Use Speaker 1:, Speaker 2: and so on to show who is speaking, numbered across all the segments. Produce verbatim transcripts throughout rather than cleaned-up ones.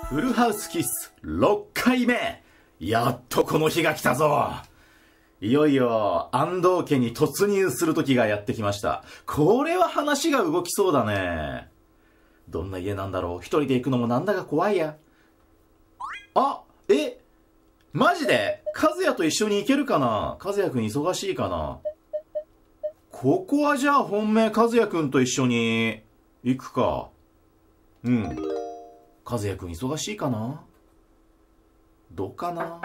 Speaker 1: フルハウスキスろっかいめ。やっとこの日が来たぞ。いよいよ安藤家に突入する時がやってきました。これは話が動きそうだね。どんな家なんだろう。一人で行くのもなんだか怖いや。あ、え、マジで和也と一緒に行けるかな。和也くん忙しいかな。ここはじゃあ本命和也くんと一緒に行くか。うん。和也くん忙しいかな。どうかな。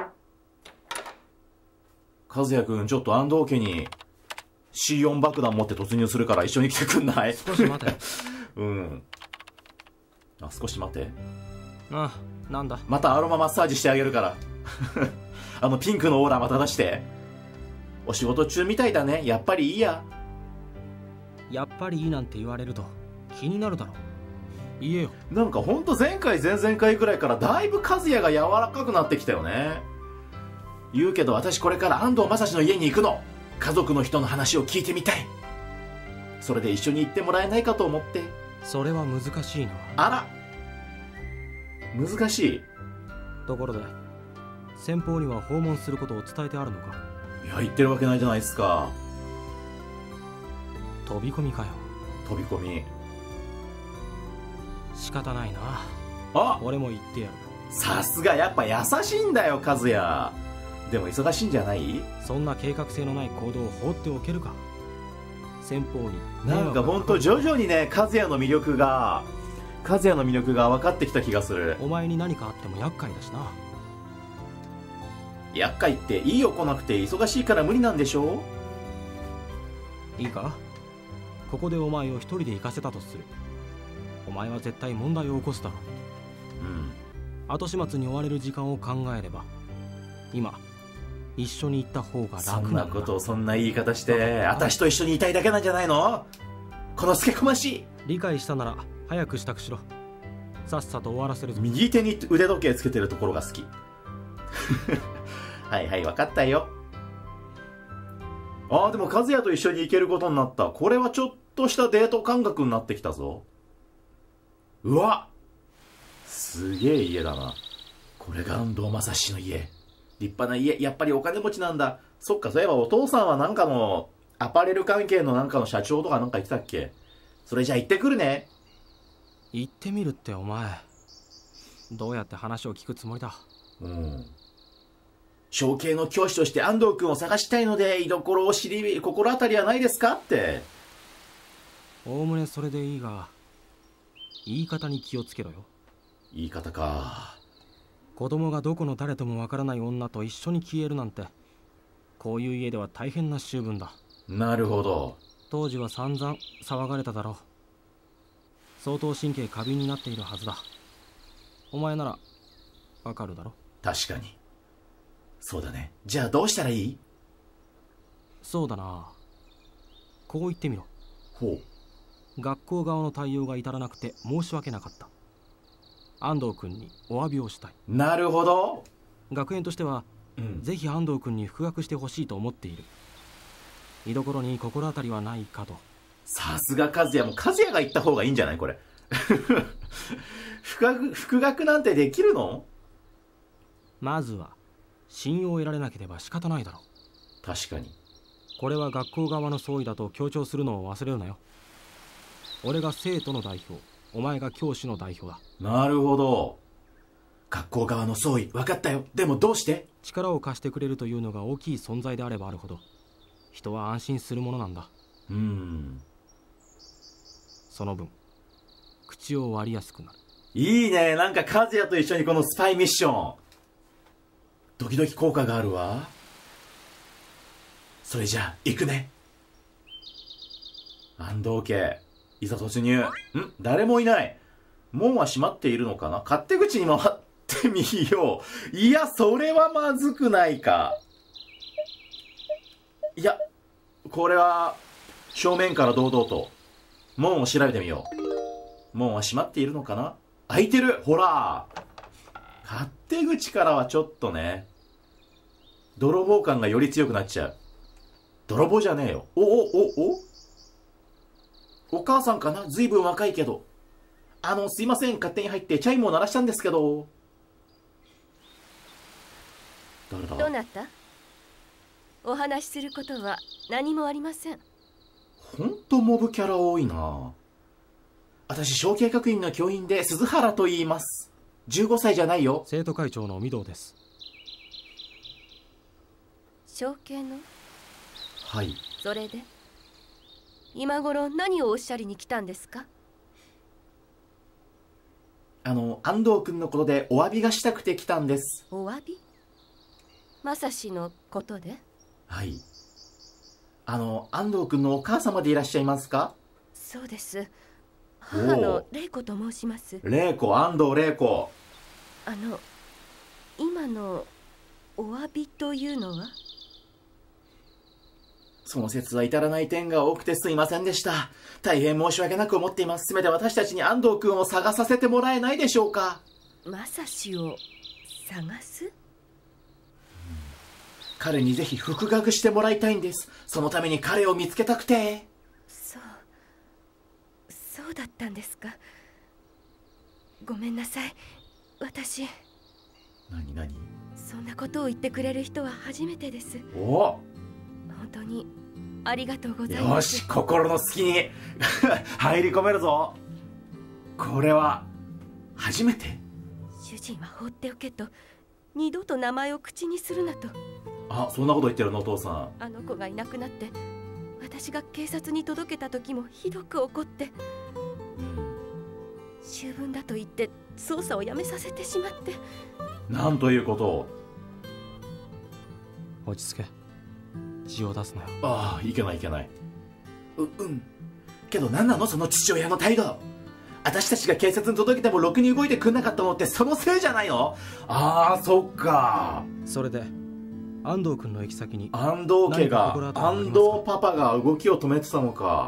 Speaker 1: 和也くんちょっと安藤家に シーよん 爆弾持って突入するから一緒に来てくんない。
Speaker 2: 少し待て。
Speaker 1: うん。あ、少し待て。
Speaker 2: ああ、なんだ。
Speaker 1: またアロママッサージしてあげるから。あのピンクのオーラまた出して。お仕事中みたいだね。やっぱりいいや。
Speaker 2: やっぱりいいなんて言われると気になるだろ。言えよ。
Speaker 1: なんかほんと前回前々回くらいからだいぶ和也が柔らかくなってきたよね。言うけど私これから安藤正史の家に行くの。家族の人の話を聞いてみたい。それで一緒に行ってもらえないかと思って。
Speaker 2: それは難しいな。
Speaker 1: あら、難しい。
Speaker 2: ところで先方には訪問することを伝えてあるのか。
Speaker 1: いや、言ってるわけないじゃないですか。
Speaker 2: 飛び込みかよ。
Speaker 1: 飛び込み。
Speaker 2: 仕方ないな。
Speaker 1: あ、
Speaker 2: 俺も言ってやる。
Speaker 1: さすがやっぱ優しいんだよ和也。でも忙しいんじゃない？
Speaker 2: そんな計画性のない行動を放っておけるか。先方に
Speaker 1: なんかほんと徐々にね、和也の魅力が和也の魅力が分かってきた気がする。
Speaker 2: お前に何かあっても厄介だしな。
Speaker 1: 厄介っていいよ来なくて忙しいから無理なんでしょ。
Speaker 2: いいか、ここでお前を一人で行かせたとする。お前は絶対問題を起こすだろう。
Speaker 1: うん。
Speaker 2: 後始末に追われる時間を考えれば今一緒に行った方が楽なんだ。
Speaker 1: そんなことをそんな言い方して私と一緒にいたいだけなんじゃないの。このすけこましい。
Speaker 2: 理解したなら早く支度しろ。さっさと終わらせるぞ。
Speaker 1: 右手に腕時計つけてるところが好き。はいはい、分かったよ。ああ、でも和也と一緒に行けることになった。これはちょっとしたデート感覚になってきたぞ。うわ、すげえ家だな。これが安藤正史の家。立派な家。やっぱりお金持ちなんだ。そっか、そういえばお父さんはなんかのアパレル関係のなんかの社長とかなんか言ってたっけ。それじゃあ行ってくるね。
Speaker 2: 行ってみるってお前どうやって話を聞くつもりだ。
Speaker 1: うん。象形の教師として安藤君を探したいので居所を知り心当たりはないですかって。
Speaker 2: おおむねそれでいいが言い方に気をつけろよ。
Speaker 1: 言い方か。
Speaker 2: 子供がどこの誰ともわからない女と一緒に消えるなんてこういう家では大変な習分だ。
Speaker 1: なるほど。
Speaker 2: 当時は散々騒がれただろう。相当神経過敏になっているはずだ。お前ならわかるだろ。
Speaker 1: 確かにそうだね。じゃあどうしたらいい？
Speaker 2: そうだな、こう言ってみろ。
Speaker 1: ほ
Speaker 2: う。学校側の対応が至らなくて申し訳なかった。安藤君にお詫びをしたい。
Speaker 1: なるほど。
Speaker 2: 学園としては、うん、ぜひ安藤君に復学してほしいと思っている。居所に心当たりはないかと。
Speaker 1: さすが和也。もう和也が言った方がいいんじゃないこれ。復学、復学なんてできるの？
Speaker 2: まずは信用を得られなければ仕方ないだろう。
Speaker 1: 確かに。
Speaker 2: これは学校側の総意だと強調するのを忘れるなよ。俺が生徒の代表、お前が教師の代表だ。
Speaker 1: なるほど。学校側の総意分かったよ。でもどうして？
Speaker 2: 力を貸してくれるというのが大きい存在であればあるほど人は安心するものなんだ。
Speaker 1: うーん。
Speaker 2: その分口を割りやすくなる。
Speaker 1: いいね。なんか和也と一緒にこのスパイミッションドキドキ効果があるわ。それじゃあ行くね。安藤家いざ突入。ん？誰もいない。門は閉まっているのかな。勝手口に回ってみよう。いや、それはまずくないか。いや、これは正面から堂々と門を調べてみよう。門は閉まっているのかな。開いてる。ほら、勝手口からはちょっとね、泥棒感がより強くなっちゃう。泥棒じゃねえよ。おおおおお母さんかな。ずいぶん若いけど。あの、すいません。勝手に入ってチャイムを鳴らしたんですけど。
Speaker 3: なた？お話しすることは何もありません。
Speaker 1: ほんとモブキャラ多いな。私、小計学院の教員で鈴原と言います。じゅうごさいじゃないよ。
Speaker 2: 生徒会長の御堂です。
Speaker 3: 小計の？
Speaker 1: はい。
Speaker 3: それで今頃何をおっしゃりに来たんですか？
Speaker 1: あの、安藤君のことでお詫びがしたくて来たんです。
Speaker 3: お詫び？正志のことで？
Speaker 1: はい。あの、安藤君のお母様でいらっしゃいますか？
Speaker 3: そうです。母の玲子と申します。
Speaker 1: 玲子、安藤玲子。
Speaker 3: あの、今のお詫びというのは？
Speaker 1: その説は至らない点が多くてすいませんでした。大変申し訳なく思っています。せめて私たちに安藤君を探させてもらえないでしょうか。
Speaker 3: 正志を探す？
Speaker 1: 彼にぜひ復学してもらいたいんです。そのために彼を見つけたくて。
Speaker 3: そうそうだったんですか。ごめんなさい。私
Speaker 1: 何何
Speaker 3: そんなことを言ってくれる人は初めてです。
Speaker 1: お
Speaker 3: 本当にありがとうございます。
Speaker 1: よし、心の隙に入り込めるぞ。これは初めて。
Speaker 3: 主人は放っておけと、二度と名前を口にするなと。
Speaker 1: あ、そんなこと言ってるのお父さん。
Speaker 3: あの子がいなくなって私が警察に届けた時もひどく怒って、
Speaker 1: うん、
Speaker 3: 醜聞だと言って捜査をやめさせてしまって。
Speaker 1: なんということを。
Speaker 2: 落ち着け。血を出すなよ。
Speaker 1: ああ、いけないいけない。ううんけど何なのその父親の態度。私たちが警察に届けてもろくに動いてくんなかったのってそのせいじゃないの？ああ、そっか。
Speaker 2: それで安藤君の行き先に
Speaker 1: 安藤家が、安藤パパが動きを止めてたのか。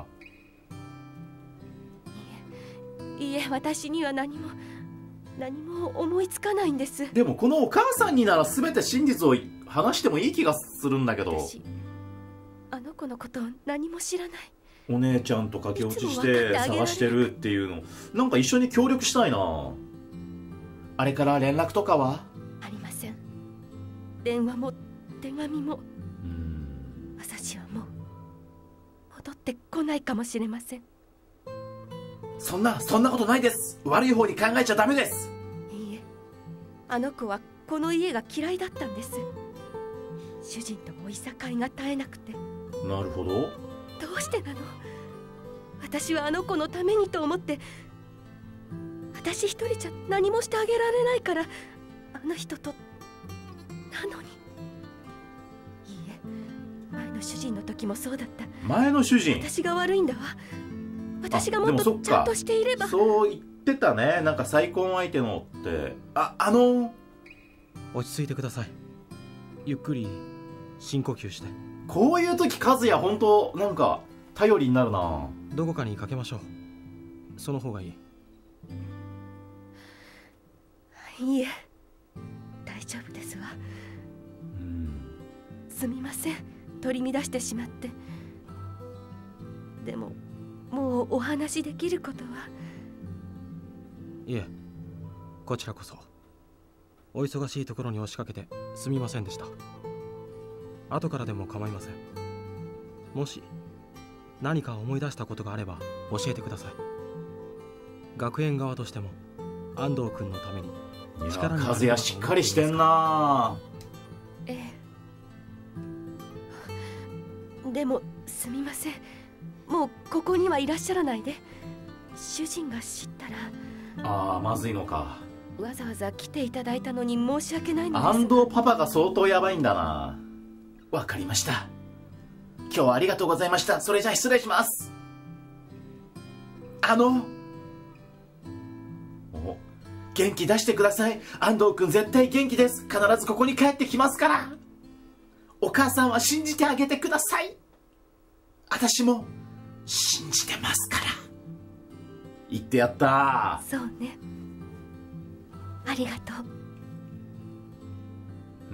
Speaker 3: いえいえ、私には何も何も思いつかないんです。
Speaker 1: でもこのお母さんになら全て真実を話してもいい気がするんだけど。
Speaker 3: 私あの子のことを何も知らない。
Speaker 1: お姉ちゃんと駆け落ちして探してるっていうの、なんか一緒に協力したいな。あれから連絡とかは？
Speaker 3: ありません。電話も手紙も。
Speaker 1: うーん、
Speaker 3: 私はもう戻ってこないかもしれません。
Speaker 1: そんなそんなことないです。悪い方に考えちゃダメです。
Speaker 3: いいえ、あの子はこの家が嫌いだったんです。主人ともいさかいが絶えなくて。
Speaker 1: なるほど。
Speaker 3: どうしてなの？私はあの子のためにと思って、私一人じゃ何もしてあげられないからあの人と。なのに。いいえ、前の主人の時もそうだった。
Speaker 1: 前の主人。
Speaker 3: 私が悪いんだわ。私がもっとちゃんとしていれば。
Speaker 1: そう言ってたね。なんか再婚相手のって。あ、あの
Speaker 2: 落ち着いてください。ゆっくり深呼吸して。
Speaker 1: こういう時和也本当なんか頼りになるな。
Speaker 2: どこかにかけましょう。その方がいい。
Speaker 3: いいえ、大丈夫ですわ。
Speaker 1: うん、
Speaker 3: すみません、取り乱してしまって。でももうお話できることは。
Speaker 2: いえ、こちらこそお忙しいところに押しかけてすみませんでした。後からでも構いません。もし何か思い出したことがあれば教えてください。学園側としても安藤君のために力になれるかと思っています。
Speaker 1: 和也しっかりしてんな。
Speaker 3: ええ。でもすみません、もうここにはいらっしゃらないで。主人が知ったら。
Speaker 1: ああ、まずいのか。
Speaker 3: わざわざ来ていただいたのに申し訳ないのです。
Speaker 1: 安藤パパが相当やばいんだな。わかりました。今日はありがとうございました。それじゃあ失礼します。あのお元気出してください。安藤君絶対元気です。必ずここに帰ってきますから。お母さんは信じてあげてください。私も信じてますから。言ってやった。
Speaker 3: そうね、ありがとう。
Speaker 1: うん、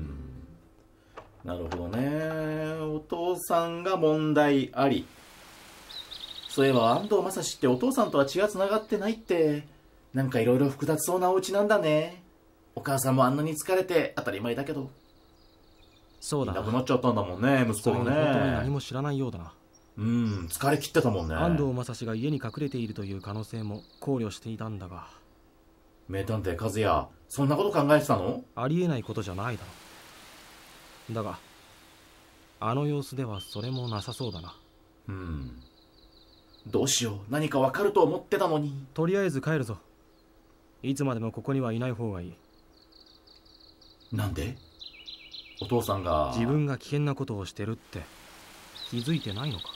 Speaker 1: なるほどね。お父さんが問題あり。そういえば安藤正史ってお父さんとは血がつながってないって、なんかいろいろ複雑そうなお家なんだね。お母さんもあんなに疲れて当たり前だけど。
Speaker 2: そうだ
Speaker 1: いなくなっちゃったんだもんね、息子も
Speaker 2: それに本当に何
Speaker 1: ね。
Speaker 2: も知らないようだな。
Speaker 1: うん疲れ切ってたもんね。
Speaker 2: 安藤正史が家に隠れているという可能性も考慮していたんだが、
Speaker 1: 名探偵和也、そんなこと考えてたの？
Speaker 2: ありえないことじゃないだろ。だがあの様子ではそれもなさそうだな。
Speaker 1: うんどうしよう、何かわかると思ってたのに。
Speaker 2: とりあえず帰るぞ。いつまでもここにはいない方がいい。
Speaker 1: なんで？お父さんが
Speaker 2: 自分が危険なことをしてるって気づいてないのか？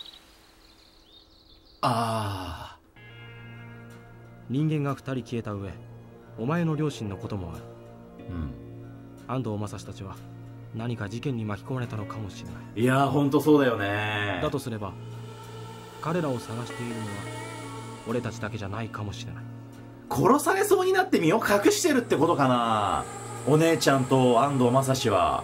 Speaker 1: ああ
Speaker 2: 人間が二人消えた上、お前の両親のこともある。
Speaker 1: うん
Speaker 2: 安藤正史たちは何か事件に巻き込まれたのかもしれない。
Speaker 1: いやーほんとそうだよね。
Speaker 2: だとすれば彼らを探しているのは俺たちだけじゃないかもしれない。
Speaker 1: 殺されそうになって身を隠してるってことかな、お姉ちゃんと安藤正史は。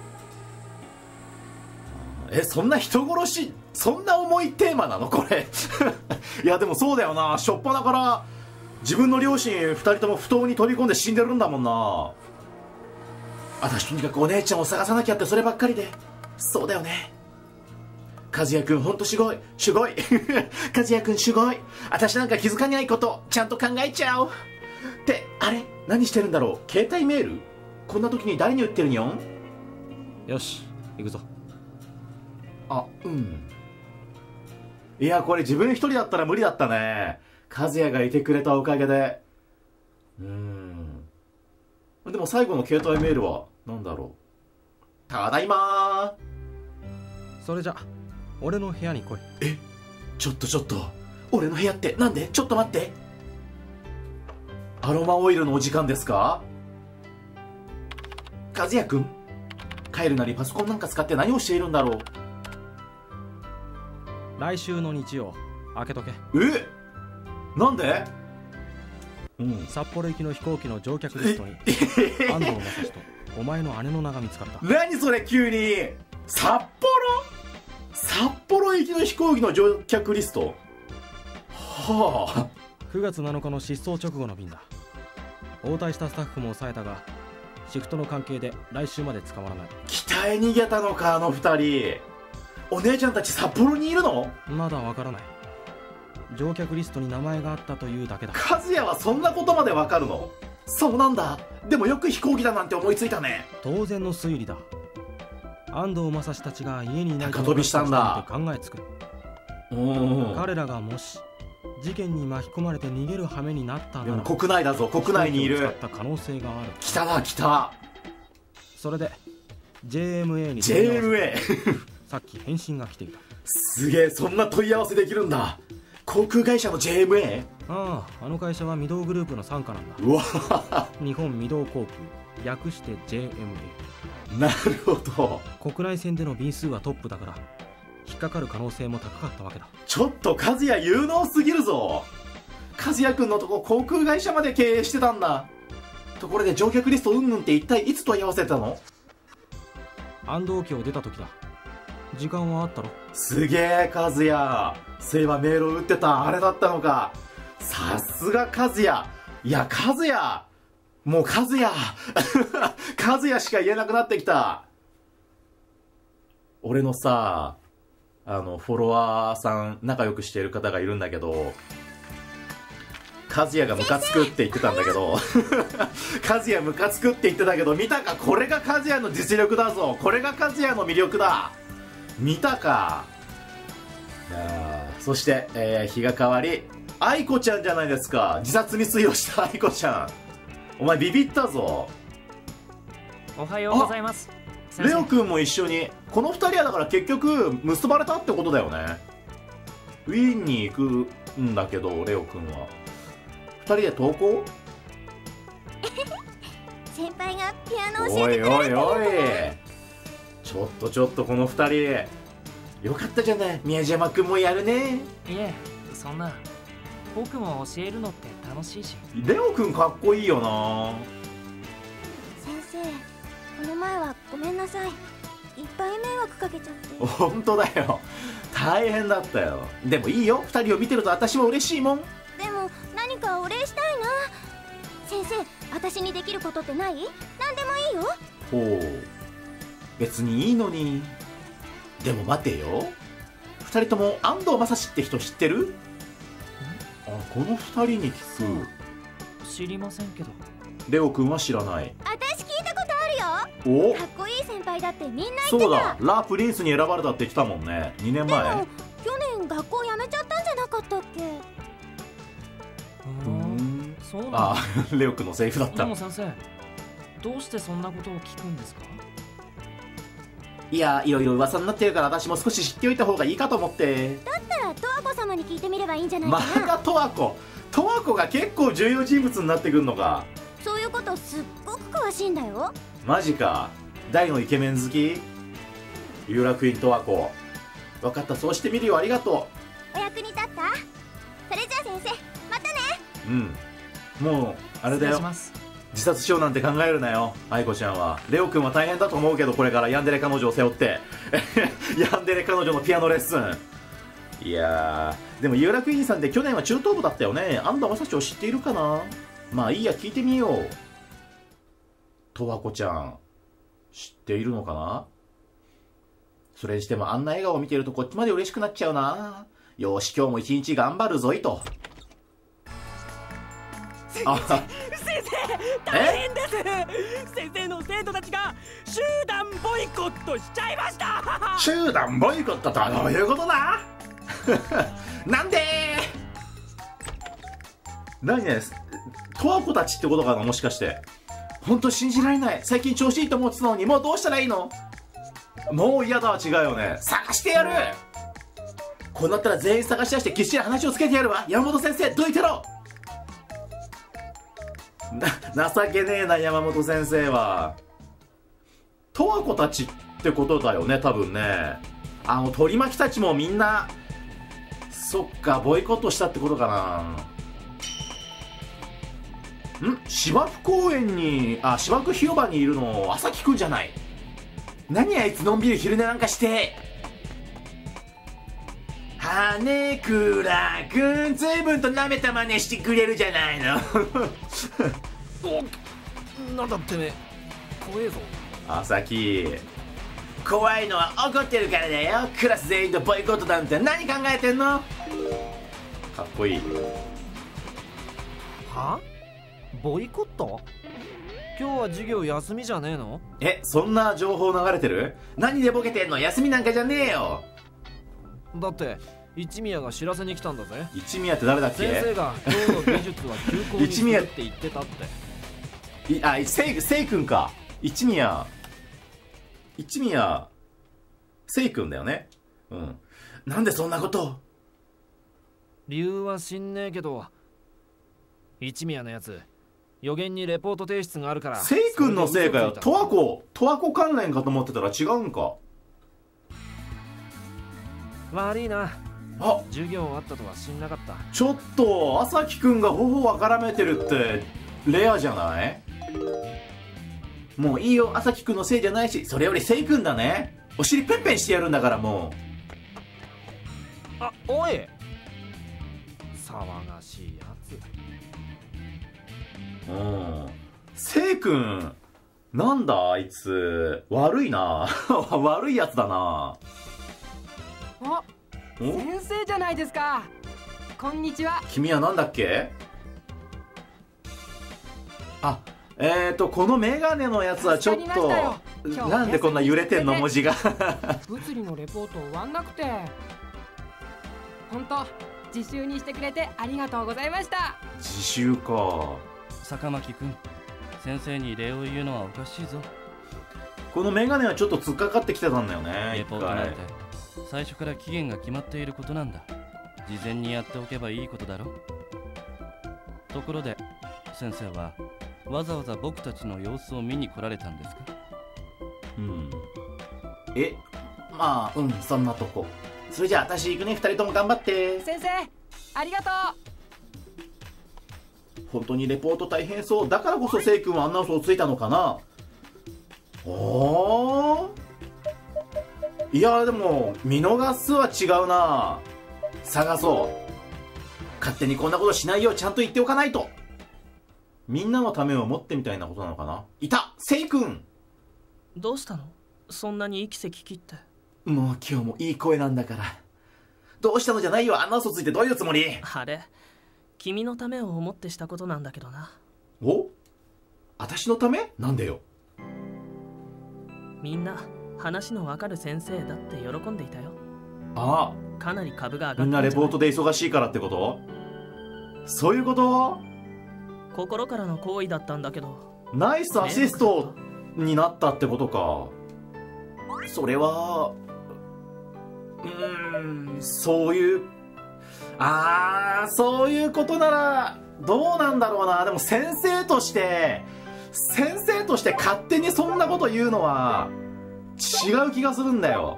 Speaker 1: えそんな人殺し、そんな重いテーマなのこれいやでもそうだよな、しょっぱなから自分の両親ふたりとも不当に飛び込んで死んでるんだもんな。私とにかくお姉ちゃんを探さなきゃってそればっかりで。そうだよね、和也くんほんとすごいすごい和也くんすごい。私なんか気づかないことちゃんと考えちゃうってあれ何してるんだろう、携帯メール、こんな時に誰に打ってるにょん。
Speaker 2: よし行くぞ。
Speaker 1: あうんいやこれ自分一人だったら無理だったね、和也がいてくれたおかげで。うーんでも最後の携帯メールは何だろう。ただいまー。
Speaker 2: それじゃ俺の部屋に来い。
Speaker 1: えちょっとちょっと俺の部屋ってなんで？ちょっと待って、アロマオイルのお時間ですか？和也くん帰るなりパソコンなんか使って何をしているんだろう。
Speaker 2: 来週の日曜開けとけ。
Speaker 1: えなんで？うん
Speaker 2: 札幌行きの飛行機の乗客リストに安藤正史とお前の姉の名が見つかった。
Speaker 1: 何それ急に。札幌札幌行きの飛行機の乗客リスト。はあ
Speaker 2: くがつなのかの失踪直後の便だ。応対したスタッフも抑えたがシフトの関係で来週まで捕まらない。
Speaker 1: 北へ逃げたのかあの二人。お姉ちゃんたち札幌にいるの？
Speaker 2: まだわからない。乗客リストに名前があったというだけだ。
Speaker 1: 和也はそんなことまでわかるの？そうなんだ。でもよく飛行機だなんて思いついたね。
Speaker 2: 当然の推理だ。安藤正史たちが家にいないと
Speaker 1: 高飛びしたんだ
Speaker 2: 考えつく。
Speaker 1: うん
Speaker 2: 彼らがもし事件に巻き込まれて逃げる羽目になったなら、
Speaker 1: でも国内だぞ、国内にいる。
Speaker 2: 飛行機を使った可能性がある。
Speaker 1: 来たな来た。
Speaker 2: それで ジェーエムエー に
Speaker 1: ジェーエムエー
Speaker 2: さっき返信が来ていた。
Speaker 1: すげえ、そんな問い合わせできるんだ。航空会社の ジェーエムエー？
Speaker 2: ああ、あの会社は御堂グループの傘下なんだ。
Speaker 1: うわ
Speaker 2: 日本御堂航空、略して ジェーエムエー。
Speaker 1: なるほど。
Speaker 2: 国内線での便数はトップだから引っかかる可能性も高かったわけだ。
Speaker 1: ちょっと和也有能すぎるぞ。和也くんのとこ航空会社まで経営してたんだ。ところで乗客リストうんぬんって一体いつ問い合わせたの？
Speaker 2: 安藤家を出た時だ。時間はあったろ？
Speaker 1: すげえ和也。そういえばメールを打ってたあれだったのか。さすが和也。いや和也もう和也和也しか言えなくなってきた。俺のさあのフォロワーさん仲良くしている方がいるんだけど、和也がムカつくって言ってたんだけど和也ムカつくって言ってたけど見たか、これが和也の実力だぞ。これが和也の魅力だ。見たか。いやそして、えー、日が変わり愛子ちゃんじゃないですか。自殺未遂をした愛子ちゃん。お前ビビったぞ。
Speaker 4: おはようございます。
Speaker 1: レオくんも一緒に。この二人はだから結局結ばれたってことだよね。ウィーンに行くんだけどレオくんは二人で登校
Speaker 5: 先輩がピアノを教
Speaker 1: おい
Speaker 5: えてくれるって
Speaker 1: おいおい、
Speaker 5: 言うから
Speaker 1: ちょっとちょっとこの二人よかったじゃない。宮島くんもやるね。
Speaker 4: いえ、そんな僕も教えるのって楽しいし。
Speaker 1: レオくんかっこいいよな。
Speaker 5: 先生、この前はごめんなさい。いっぱい迷惑かけちゃって
Speaker 1: 本当だよ、大変だったよ。でもいいよ、二人を見てると私は嬉しいもん。
Speaker 5: でも何かお礼したいな。先生、私にできることってない？何でもいいよ。
Speaker 1: ほう、 別にいいのに。でも待てよ、二人とも安藤正史って人知ってる？あ、この二人に聞く。
Speaker 4: 知りませんけど。
Speaker 1: レオくんは知らない。
Speaker 5: 私聞いたことあるよ。
Speaker 1: お、
Speaker 5: かっこいい先輩だってみんな言ってた。
Speaker 1: そうだ、ラ・プリンスに選ばれたって言ってたもんね。にねんまえ。
Speaker 5: でも去年学校辞めちゃったんじゃなかったっけ？
Speaker 4: うーん、そうなんだ。
Speaker 1: ああ、レオくんのセリフだっ
Speaker 4: で
Speaker 1: た。
Speaker 4: も先生、どうしてそんなことを聞くんですか？
Speaker 1: いや、いろいろ噂になってるから私も少し知っておいた方がいいかと思って。
Speaker 5: だったら十和子様に聞いてみればいいんじゃないかな。
Speaker 1: また十和子。十和子が結構重要人物になってくるのか。
Speaker 5: そういうことすっごく詳しいんだよ。
Speaker 1: マジか。大のイケメン好き？有楽院十和子。分かった、そうしてみるよ。ありがと
Speaker 5: お役に立った？それじゃあ先生、またね。
Speaker 1: う。うん、もうあれだよ。
Speaker 4: 失礼します。
Speaker 1: 自殺しようなんて考えるなよ、愛子ちゃんは。レオくんは大変だと思うけど、これからヤンデレ彼女を背負ってヤンデレ彼女のピアノレッスン。いやー、でも有楽院さんって去年は中等部だったよね。安藤正史を知っているかな。まあいいや、聞いてみよう。十和子ちゃん知っているのかな。それにしてもあんな笑顔を見てるとこっちまで嬉しくなっちゃうな。よし、今日も一日頑張るぞいと。あ、
Speaker 6: 先生、大変です。先生の生徒たちが集団ボイコットしちゃいました。
Speaker 1: 集団ボイコットとはどういうことだなんで何ね、十和子たちってことかな、もしかして。本当信じられない。最近調子いいと思ってたのに、もうどうしたらいいの。もう嫌だわ。違うよね。探してやる。こうなったら全員探し出してぎっしり話をつけてやるわ。山本先生、どいてろ。な、情けねえな、山本先生は。十和子たちってことだよね、多分ね。あの取り巻きたちもみんな、そっか、ボイコットしたってことかな。ん、芝生公園に、あ、芝生広場にいるの朝輝くんじゃない。何あいつのんびり昼寝なんかして。羽倉くん、随分と舐めた真似してくれるじゃないの。
Speaker 2: お、なんだってめえ、怖えぞ。
Speaker 1: 朝輝、怖いのは怒ってるからだよ。クラス全員とボイコットなんて何考えてんの。かっこいい。
Speaker 2: は？ボイコット？今日は授業休みじゃねえの？
Speaker 1: え、そんな情報流れてる？何でボケてんの？休みなんかじゃねえよ。
Speaker 2: だって一宮が知らせに来たんだぜ。
Speaker 1: 一宮って誰だっけ？
Speaker 2: 先生が今日の美術は休校にするって言ってたって。
Speaker 1: いあ、せい、せいくんか。一宮。一宮。せいくんだよね。うん。なんでそんなこと？
Speaker 2: 理由は知んねえけど、一宮のやつ予言にレポート提出があるから。
Speaker 1: せいくんのせいかよ。十和子、十和子関連かと思ってたら違うんか。
Speaker 2: 悪いな。
Speaker 1: あ、
Speaker 2: 授業あったとは知んなかった。
Speaker 1: ちょっと朝輝くんが頬を絡めてるってレアじゃない？もういいよ、朝輝くんのせいじゃないし。それよりせいくんだね。お尻ペンペンしてやるんだから。もう、
Speaker 2: あ、おい、騒がしいやつ。
Speaker 1: うん、せいくんなんだあいつ、悪いな。悪いやつだな。
Speaker 6: あ、先生じゃないですか。こんにちは。
Speaker 1: 君はなんだっけ？あ、えーとこのメガネのやつはちょっと、なんでこんな揺れてんの文字が。
Speaker 6: 物理のレポート終わんなくて。本当自習にしてくれてありがとうございました。
Speaker 1: 自習か。
Speaker 7: 坂巻くん、先生に礼を言うのはおかしいぞ。
Speaker 1: このメガネはちょっと突っかかってきてたんだよね。
Speaker 7: レポートなんて最初から期限が決まっていることなんだ。事前にやっておけばいいことだろ。ところで先生はわざわざ僕たちの様子を見に来られたんですか？
Speaker 1: うん。え、まあ、うん、そんなとこ。それじゃあ私行くね。二人とも頑張って。
Speaker 6: 先生ありがとう。
Speaker 1: 本当にレポート大変そう。だからこそせい君はあんな嘘をついたのかな。おー、いやでも見逃すは違うな。探そう。勝手にこんなことしないようちゃんと言っておかないと。みんなのためを思ってみたいなことなのかな。いた、せい君。
Speaker 7: どうしたの？
Speaker 4: そんなに息せき切って。
Speaker 1: もう今日もいい声なんだから。どうしたのじゃないよ、あんな嘘ついてどういうつもり？
Speaker 4: あれ、君のためを思ってしたことなんだけどな。
Speaker 1: お？私のため？なんでよ。
Speaker 4: みんな話のわかる先生だって喜んでいたよ。
Speaker 1: あ
Speaker 4: あ、かなり株が上がったんじゃない？
Speaker 1: みんなレポートで忙しいからってこと？そういうこと？
Speaker 4: 心からの行為だったんだけど。
Speaker 1: ナイスアシストになったってことか。それはうーん、そういう、ああ、そういうことならどうなんだろうな。でも先生として先生として勝手にそんなこと言うのは違う気がするんだよ。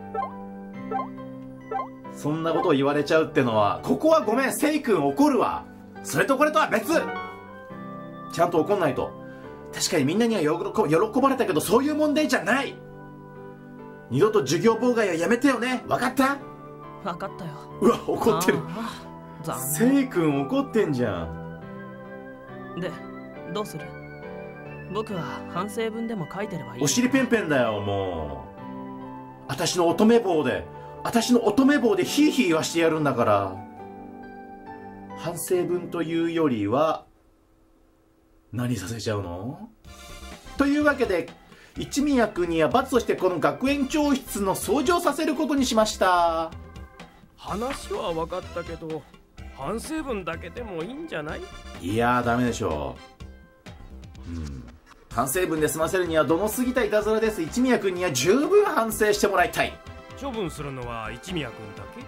Speaker 1: そんなことを言われちゃうってのは、ここはごめん、セイ君怒るわ。それとこれとは別。ちゃんと怒んないと。確かにみんなには喜ばれたけど、そういう問題じゃない。二度と授業妨害はやめてよね。分かった？
Speaker 4: 分かったよ。
Speaker 1: うわ、怒ってる。セイ君怒ってんじゃん。
Speaker 4: で、どうする？僕は反省文でも書いてればいい。
Speaker 1: お尻ペンペンだよ、もう。私の乙女棒で私の乙女棒でヒーヒー言わしてやるんだから。反省文というよりは何させちゃうの？というわけで一宮君には罰としてこの学園教室の掃除をさせることにしました。
Speaker 2: 話は分かったけど反省文だけでもいいんじゃない？
Speaker 1: いやーダメでしょう。うん、反省文で済ませるには度の過ぎたいたずらです。一宮君には十分反省してもらいたい。
Speaker 2: 処分するのは一宮君だけ？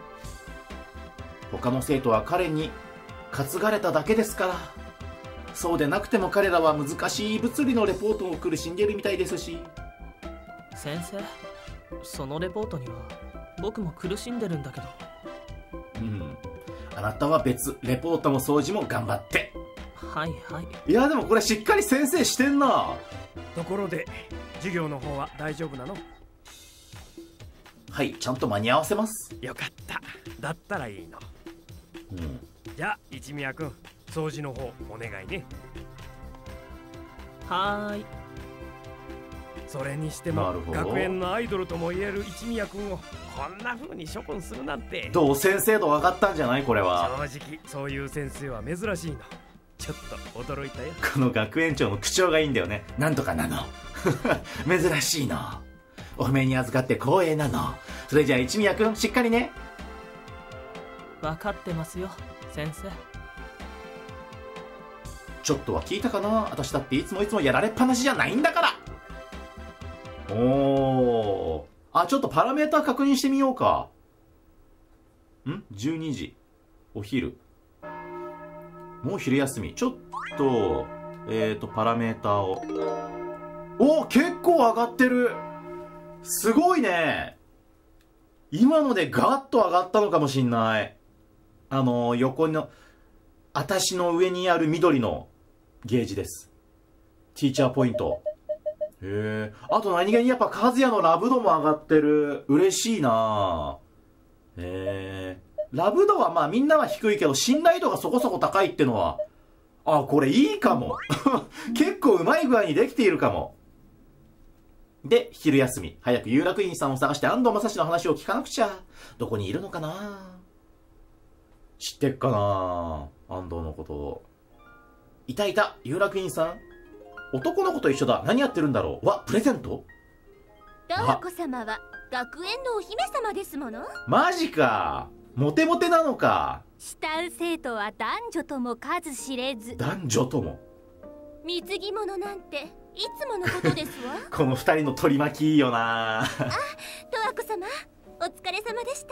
Speaker 1: 他の生徒は彼に担がれただけですから。そうでなくても彼らは難しい物理のレポートを苦しんでいるみたいですし。
Speaker 4: 先生、そのレポートには僕も苦しんでるんだけど。
Speaker 1: うん、あなたは別、レポートも掃除も頑張って。
Speaker 4: はいはい。
Speaker 1: いやでもこれしっかり先生してんな。
Speaker 2: ところで授業の方は大丈夫なの？
Speaker 1: はい、ちゃんと間に合わせます。
Speaker 2: よかった。だったらいいの。
Speaker 1: うん、
Speaker 2: じゃあ一宮君、掃除の方お願いね。
Speaker 4: はーい。
Speaker 2: それにしても学園のアイドルとも言える一宮君をこんな風に処分するなんて。
Speaker 1: どう、先生度分かったんじゃない？これは
Speaker 2: 正直そういう先生は珍しいの。ちょっと驚いたよ。
Speaker 1: この学園長の口調がいいんだよね。なんとかなの珍しいの、お褒めに預かって光栄なの。それじゃあ一宮君しっかりね。
Speaker 4: 分かってますよ先生。
Speaker 1: ちょっとは聞いたかな。私だっていつもいつもやられっぱなしじゃないんだから。おー、あ、ちょっとパラメーター確認してみようか。ん ?じゅうにじお昼、もう昼休み。ちょっとえーとパラメーターを。お、結構上がってる。すごいね。今のでガッと上がったのかもしんない。あの横の私の上にある緑のゲージです。ティーチャーポイント。へえ。あと何気にやっぱ和也のラブ度も上がってる。嬉しいな。へえ。ラブ度はまあみんなは低いけど信頼度がそこそこ高いってのは、あ、これいいかも結構うまい具合にできているかも。で、昼休み、早く有楽院さんを探して安藤正史の話を聞かなくちゃ。どこにいるのかな。知ってっかな、安藤のこと。いたいた、有楽院さん。男の子と一緒だ。何やってるんだろう。わ、プレゼント。
Speaker 5: 十和子様は学園のお姫様ですもの。
Speaker 1: マジか。モテモテなのか。
Speaker 5: 慕う生徒は男女とも数知れず。
Speaker 1: 男女とも。
Speaker 5: 貢ぎ物なんていつものことですわ
Speaker 1: この二人の取り巻きいいよな。あ、
Speaker 5: 十和子様、お疲れ様でした。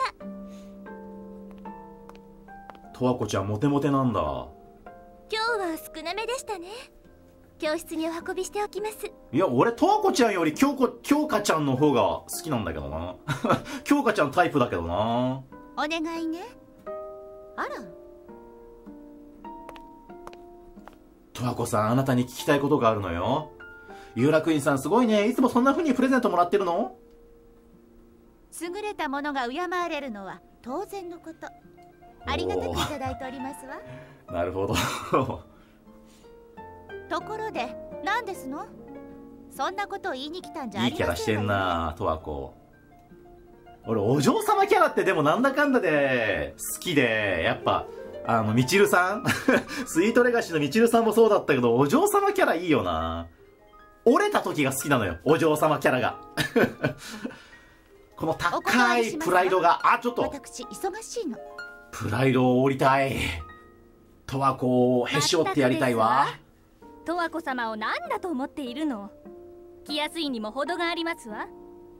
Speaker 1: 十和子ちゃんモテモテなんだ。
Speaker 5: 今日は少なめでしたね。教室にお運びしておきます。
Speaker 1: いや、俺十和子ちゃんより京子京香ちゃんの方が好きなんだけどな京香ちゃんタイプだけどな。
Speaker 5: お願いね。あら、
Speaker 1: 十和子さん、あなたに聞きたいことがあるのよ。有楽院さんすごいね。いつもそんな風にプレゼントもらってるの？
Speaker 5: 優れたものが敬われるのは当然のこと。ありがたくいただいておりますわ。
Speaker 1: なるほど
Speaker 5: ところで何ですの？ そんなことを言いに来たんじゃあ
Speaker 1: いいキャラして
Speaker 5: りませんわよ
Speaker 1: んな十和子。俺お嬢様キャラってでもなんだかんだで好きで、やっぱあのみちるさんスイートレガシーのみちるさんもそうだったけど、お嬢様キャラいいよな。折れた時が好きなのよ、お嬢様キャラがこの高いプライドが、あ、ちょっと
Speaker 5: 私忙しいの。
Speaker 1: プライドを折りたい。十和子をへし折ってやりたいわ。
Speaker 8: 十和子様を何だと思っているの。来やすいにも程がありますわ。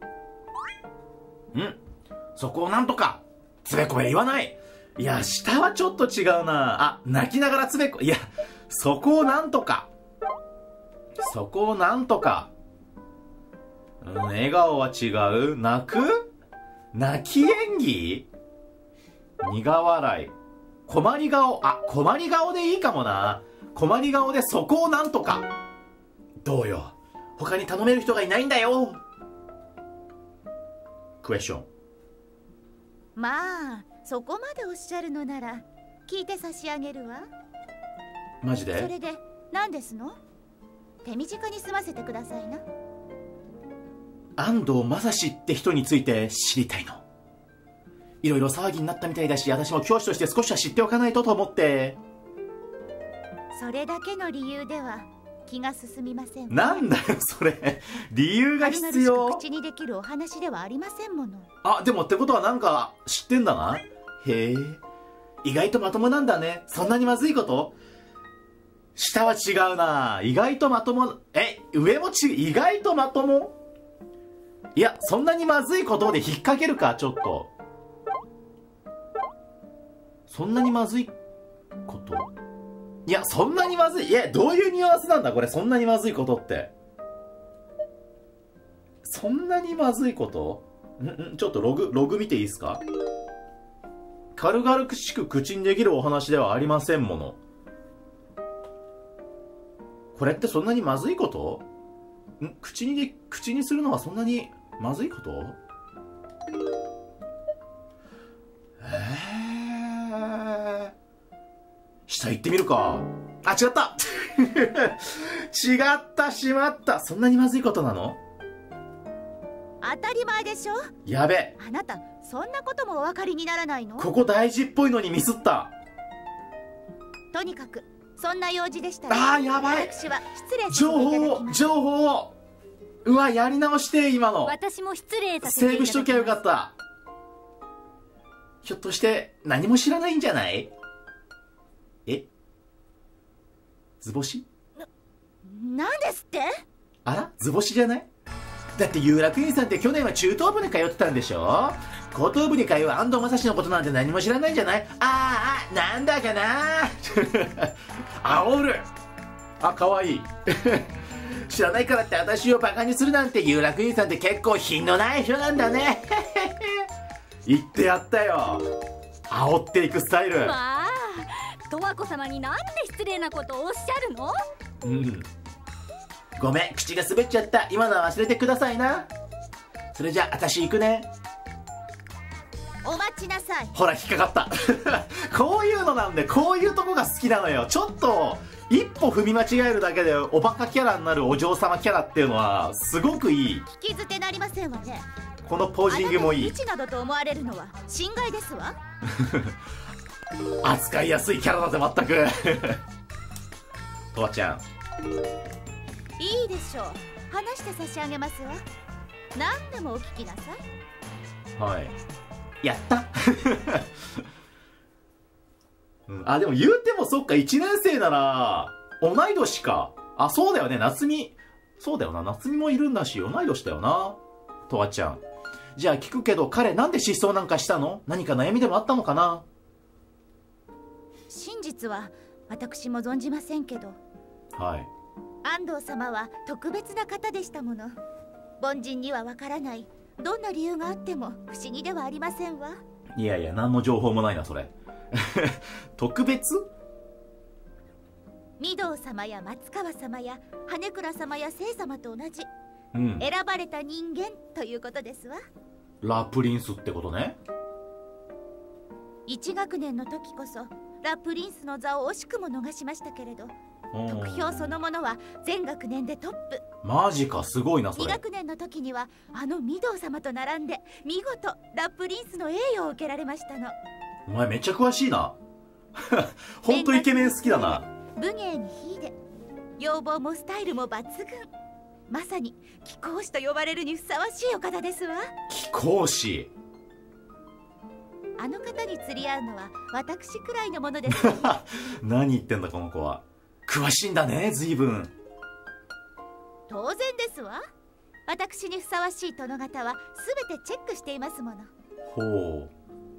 Speaker 1: ん、そこをなんとかつべこべ言わない。いや、下はちょっと違うなあ。泣きながらつべこ、いや、そこをなんとかそこをなんとか、うん、笑顔は違う。泣く泣き演技、苦笑い、困り顔、あ、困り顔でいいかもな。困り顔でそこをなんとか。どうよ、他に頼める人がいないんだよ。クエスチョン。
Speaker 5: まあそこまでおっしゃるのなら聞いて差し上げるわ。
Speaker 1: マジで？
Speaker 5: それで何ですの？手短に済ませてくださいな。
Speaker 1: 安藤正史って人について知りたいの。いろいろ騒ぎになったみたいだし、私も教師として少しは知っておかないとと思って。
Speaker 5: それだけの理由では気が進みませんわ。
Speaker 1: なんだよそれ、理由が必
Speaker 5: 軽々
Speaker 1: 要。
Speaker 5: しく口にできるお話ではありませんもの。
Speaker 1: あ、でもってことはなんか知ってんだな。へえ、意外とまともなんだね。そんなにまずいこと？下は違うな。意外とまとも。え、上も違う。意外とまとも。いや、そんなにまずいことで引っ掛けるか、ちょっと。そんなにまずいこと、いや、そんなにまずい。いや、どういうニュアンスなんだこれ、そんなにまずいことって。そんなにまずいこと、んんちょっとログ、ログ見ていいですか？軽々しく口にできるお話ではありませんもの。これってそんなにまずいこと？ん口にで、口にするのはそんなにまずいこと？えー、下行ってみるか。あ、違った違った、しまった。そんなにまずいことなの？
Speaker 5: 当たり前でしょ。
Speaker 1: やべ、
Speaker 5: あなたそんなこともお分かりにならないの？
Speaker 1: ここ大事っぽいのにミスった。
Speaker 5: とにかくそんな用事でしたら、
Speaker 1: あー、やばい。
Speaker 5: 私は失礼させて
Speaker 1: 情
Speaker 5: いただき
Speaker 1: 報
Speaker 5: ます。
Speaker 1: 情報、うわ、やり直して今の
Speaker 8: 私も失礼させていただきます。
Speaker 1: セーブしときゃよかった。ひょっとして何も知らないんじゃない？え、図星？
Speaker 5: なんですって？
Speaker 1: あら、図星じゃない？だって有楽院さんって去年は中等部に通ってたんでしょ？高等部に通う安藤正史のことなんて何も知らないんじゃない？あーあ、なんだかな煽る。あ、かわいい知らないからって私をバカにするなんて、有楽院さんって結構品のない人なんだね言ってやったよ、煽っていくスタイル。
Speaker 8: まあ、十和子様になんで失礼なことをおっしゃるの？
Speaker 1: うん、ごめん、口が滑っちゃった。今のは忘れてくださいな。それじゃあ私行くね。
Speaker 5: お待ちなさい。
Speaker 1: ほら、引っかかったこういうのなんで、こういうとこが好きなのよ。ちょっと一歩踏み間違えるだけでおバカキャラになるお嬢様キャラっていうのはすごくいい。
Speaker 5: 聞き捨てなりませんわね。
Speaker 1: このポージングもいい。
Speaker 5: あなたを無知などと思われるのは心外ですわ
Speaker 1: 扱いやすいキャラだぜ、まったくとわちゃん、
Speaker 5: いいでしょう。話して差し上げますわ。何でもお聞きなさい。
Speaker 1: はい、やったうん、あ、でも言うてもそっか、いちねん生なら同い年か。あ、そうだよね、夏美、そうだよな、夏美もいるんだし同い年だよな、とわちゃん。じゃあ聞くけど、彼なんで失踪なんかしたの？何か悩みでもあったのかな？
Speaker 5: 真実は私も存じませんけど、
Speaker 1: はい、
Speaker 5: 安藤様は特別な方でしたもの。凡人にはわからない、どんな理由があっても不思議ではありませんわ。
Speaker 1: いやいや、何の情報もないなそれ特別？
Speaker 5: 御堂様や松川様や羽倉様や聖様と同じ、
Speaker 1: うん、
Speaker 5: 選ばれた人間ということですわ。
Speaker 1: ラプリンスってことね。
Speaker 5: 一学年の時こそラプリンスの座を惜しくも逃しましたけれど、 得票そのものは全学年でトップ。
Speaker 1: マジか、すごいなそれ。
Speaker 5: に学年の時にはあの御堂様と並んで見事ラプリンスの栄誉を受けられましたの。
Speaker 1: お前めっちゃ詳しいな。ほんとイケメン好きだな。
Speaker 5: 武芸に秀で、容貌もスタイルも抜群。まさに貴公子と呼ばれるにふさわしいお方ですわ。
Speaker 1: 貴公子。
Speaker 5: あの方に釣り合うのは私くらいのものです。
Speaker 1: 何言ってんだこの子は。詳しいんだね、随分。
Speaker 5: 当然ですわ。私にふさわしい殿方は全てチェックしていますもの。
Speaker 1: ほう。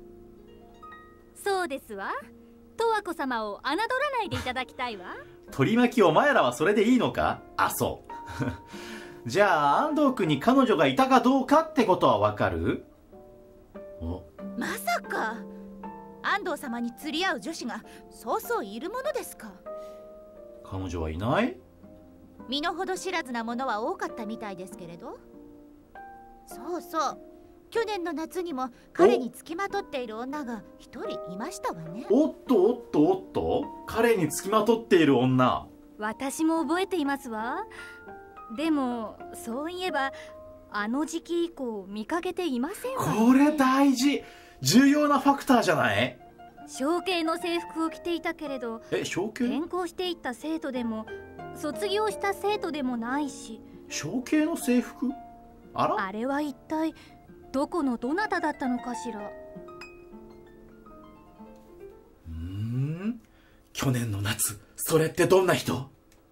Speaker 8: そうですわ。十和子様を侮らないでいただきたいわ。
Speaker 1: 取り巻きお前らはそれでいいのか。あ、そうじゃあ安藤君に彼女がいたかどうかってことはわかる？お、
Speaker 5: まさか安藤様に釣り合う女子がそうそういるものですか？
Speaker 1: 彼女はいない？
Speaker 5: 身の程知らずなものは多かったみたいですけれど。そうそう、去年の夏にも彼につきまとっている女が一人いましたわね。
Speaker 1: おっとおっとおっと、彼につきまとっている女。
Speaker 8: 私も覚えていますわ。でもそういえばあの時期以降見かけていませんわね。
Speaker 1: これ大事、重要なファクターじゃない？
Speaker 8: 象形の制服を着ていたけれど、
Speaker 1: え、象形？
Speaker 8: 転校していった生徒でも卒業した生徒でもないし。
Speaker 1: 象形の制服？あら？
Speaker 8: あれは一体どこのどなただったのかしら。
Speaker 1: うーん、去年の夏、それってどんな人？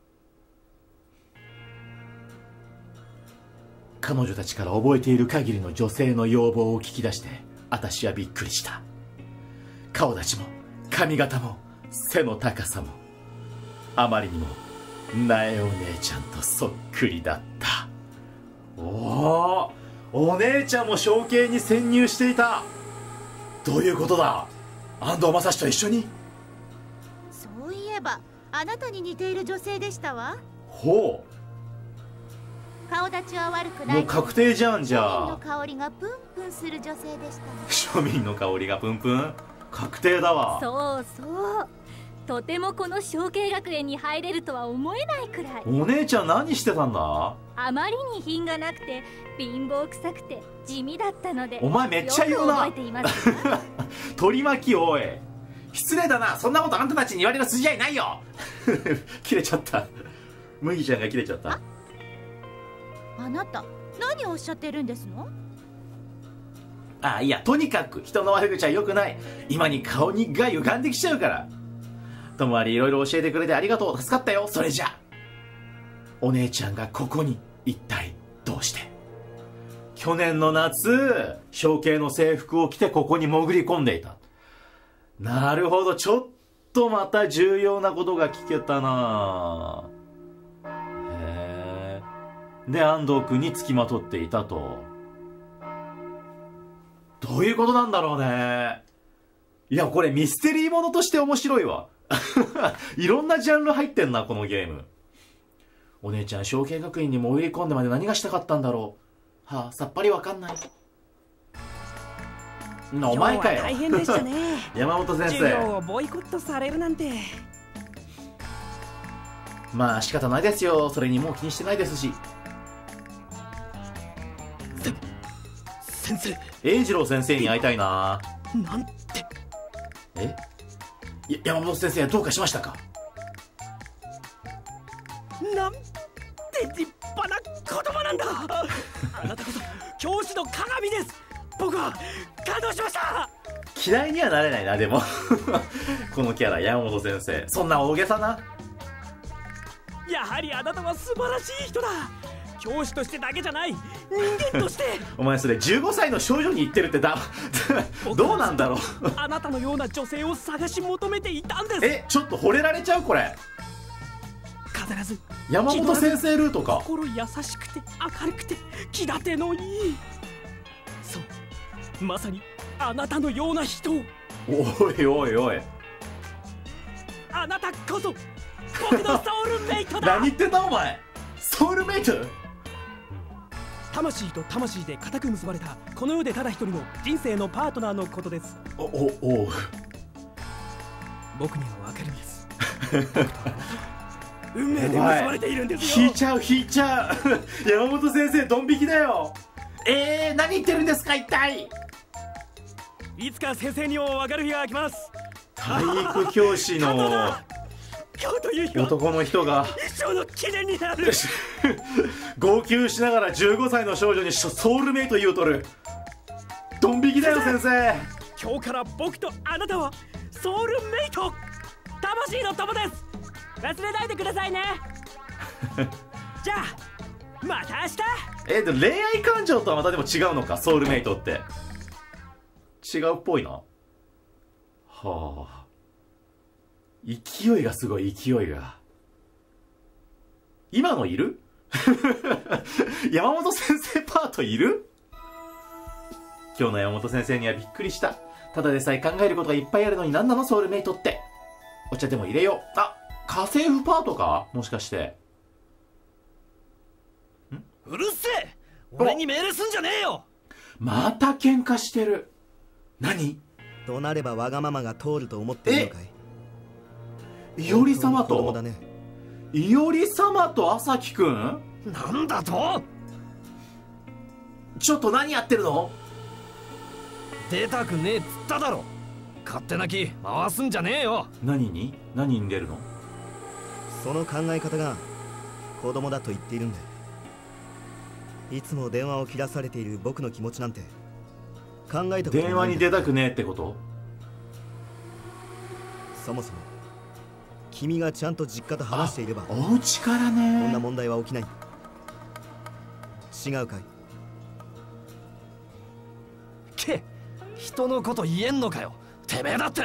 Speaker 1: 彼女たちから覚えている限りの女性の要望を聞き出して、私はびっくりした。顔立ちも髪型も背の高さもあまりにも苗お姉ちゃんとそっくりだった。おお、お姉ちゃんも象形に潜入していた。どういうことだ？安藤正史と一緒に？
Speaker 5: そういえばあなたに似ている女性でしたわ。
Speaker 1: ほう、
Speaker 5: 顔立ちは悪くない。
Speaker 1: もう確定じゃん。じゃ
Speaker 5: 庶民の
Speaker 1: あ
Speaker 5: 香りがプンプンする女性でした
Speaker 1: 庶
Speaker 5: ね。
Speaker 1: 民の香りがプンプン、確定だわ。
Speaker 8: そうそう、とてもこの象形学園に入れるとは思えないくらい。
Speaker 1: お姉ちゃん何してたんだ？
Speaker 8: あまりに品がなくて貧乏臭くて地味だったので。
Speaker 1: お前めっちゃ言うな。
Speaker 8: よく覚えていますわ。
Speaker 1: 取り巻き、おい失礼だな。そんなことあんたたちに言われる筋合いないよ。切れちゃった。麦ちゃんが切れちゃった。
Speaker 5: あなた何をおっしゃってるんですの？
Speaker 1: あ、いや、とにかく人の悪口は良くない。今に顔にが歪んできちゃうから。ともありいろいろ教えてくれてありがとう、助かったよ。それじゃお姉ちゃんがここに一体どうして？去年の夏、象形の制服を着てここに潜り込んでいた。なるほど、ちょっとまた重要なことが聞けたな。へえ。で安藤君につきまとっていたと。どういうことなんだろうね。いや、これミステリーものとして面白いわ。いろんなジャンル入ってんなこのゲーム。お姉ちゃん象形学院に潜り込んでまで何がしたかったんだろう。はあ、さっぱりわかんない。な、お前かよ。
Speaker 6: 大変でしたね。
Speaker 1: 山本先
Speaker 6: 授業
Speaker 1: 生。
Speaker 6: をボイコットされるなんて。
Speaker 1: まあ仕方ないですよ。それにもう気にしてないですし。
Speaker 2: 先生、
Speaker 1: 栄次郎先生に会いたいな。
Speaker 2: なんて。
Speaker 1: え、や山本先生どうかしましたか？
Speaker 2: なんて立派な子供なんだ。あなたこそ教師の鏡です。僕は感動しました。
Speaker 1: 嫌いにはなれないな、でもこのキャラ山本先生、そんな大げさな。
Speaker 2: やはりあなたは素晴らしい人だ。教師としてだけじゃない人間として
Speaker 1: お前それじゅうごさいの少女に言ってるってだどうなんだろう
Speaker 2: あなたのような女性を探し求めていたんです。
Speaker 1: え、ちょっと惚れられちゃうこれ。
Speaker 2: 必ず
Speaker 1: 山本先生ルートか。
Speaker 2: 心優しくて明るくて気立てのいい、そうまさにあなたのような人。
Speaker 1: おいおいおい、
Speaker 2: あなたこそ僕のソウルメイトだ。
Speaker 1: 何言ってんだお前。ソウルメイト？
Speaker 2: 魂と魂で固く結ばれたこの世でただ一人の人生のパートナーのことです。
Speaker 1: おおおう、
Speaker 2: 僕にはわかるんです。
Speaker 9: 運命で結ばれているんですよ。
Speaker 1: 引いちゃう引いちゃう山本先生ドン引きだよ。えー、何言ってるんですか一体。
Speaker 9: いつか先生にも分かる日が来ます。
Speaker 1: 体育教師の
Speaker 9: 今日という日は
Speaker 1: 男の人が
Speaker 9: 一生の記念になる
Speaker 1: 号泣しながらじゅうごさいの少女にソウルメイト言うとる。ドン引きだよ先生。
Speaker 9: 今日から僕とあなたはソウルメイト、魂の友です。忘れないでくださいねじゃあまた明日。
Speaker 1: えー、でも恋愛感情とはまたでも違うのか、ソウルメイトって違うっぽいな。はあ、勢いがすごい、勢いが。今のいる山本先生パートいる。今日の山本先生にはびっくりした。ただでさえ考えることがいっぱいあるのに何なのソウルメイトって。お茶でも入れよう。あ、家政婦パートかもしかして。
Speaker 9: んうるせえ、俺に命令すんじゃねえよ。
Speaker 1: また喧嘩してる。何
Speaker 10: となればわがままが通ると思っているのかい。
Speaker 1: いおり様と、
Speaker 10: だね、
Speaker 1: いおり様と朝輝くん。
Speaker 9: なんだと。
Speaker 1: ちょっと何やってるの。
Speaker 9: 出たくねえっつっただろ。勝手な気回すんじゃねえよ。
Speaker 1: 何に何に出るの。
Speaker 10: その考え方が子供だと言っているんだ。いつも電話を切らされている僕の気持ちなんて考えたことないんだ。
Speaker 1: 電話に出たくねえってこと。
Speaker 10: そもそも君がちゃんと実家と話していれば
Speaker 1: お家からね、
Speaker 10: こんな問題は起きない。違うかい。
Speaker 9: け人のこと言えんのかよ、てめえだって。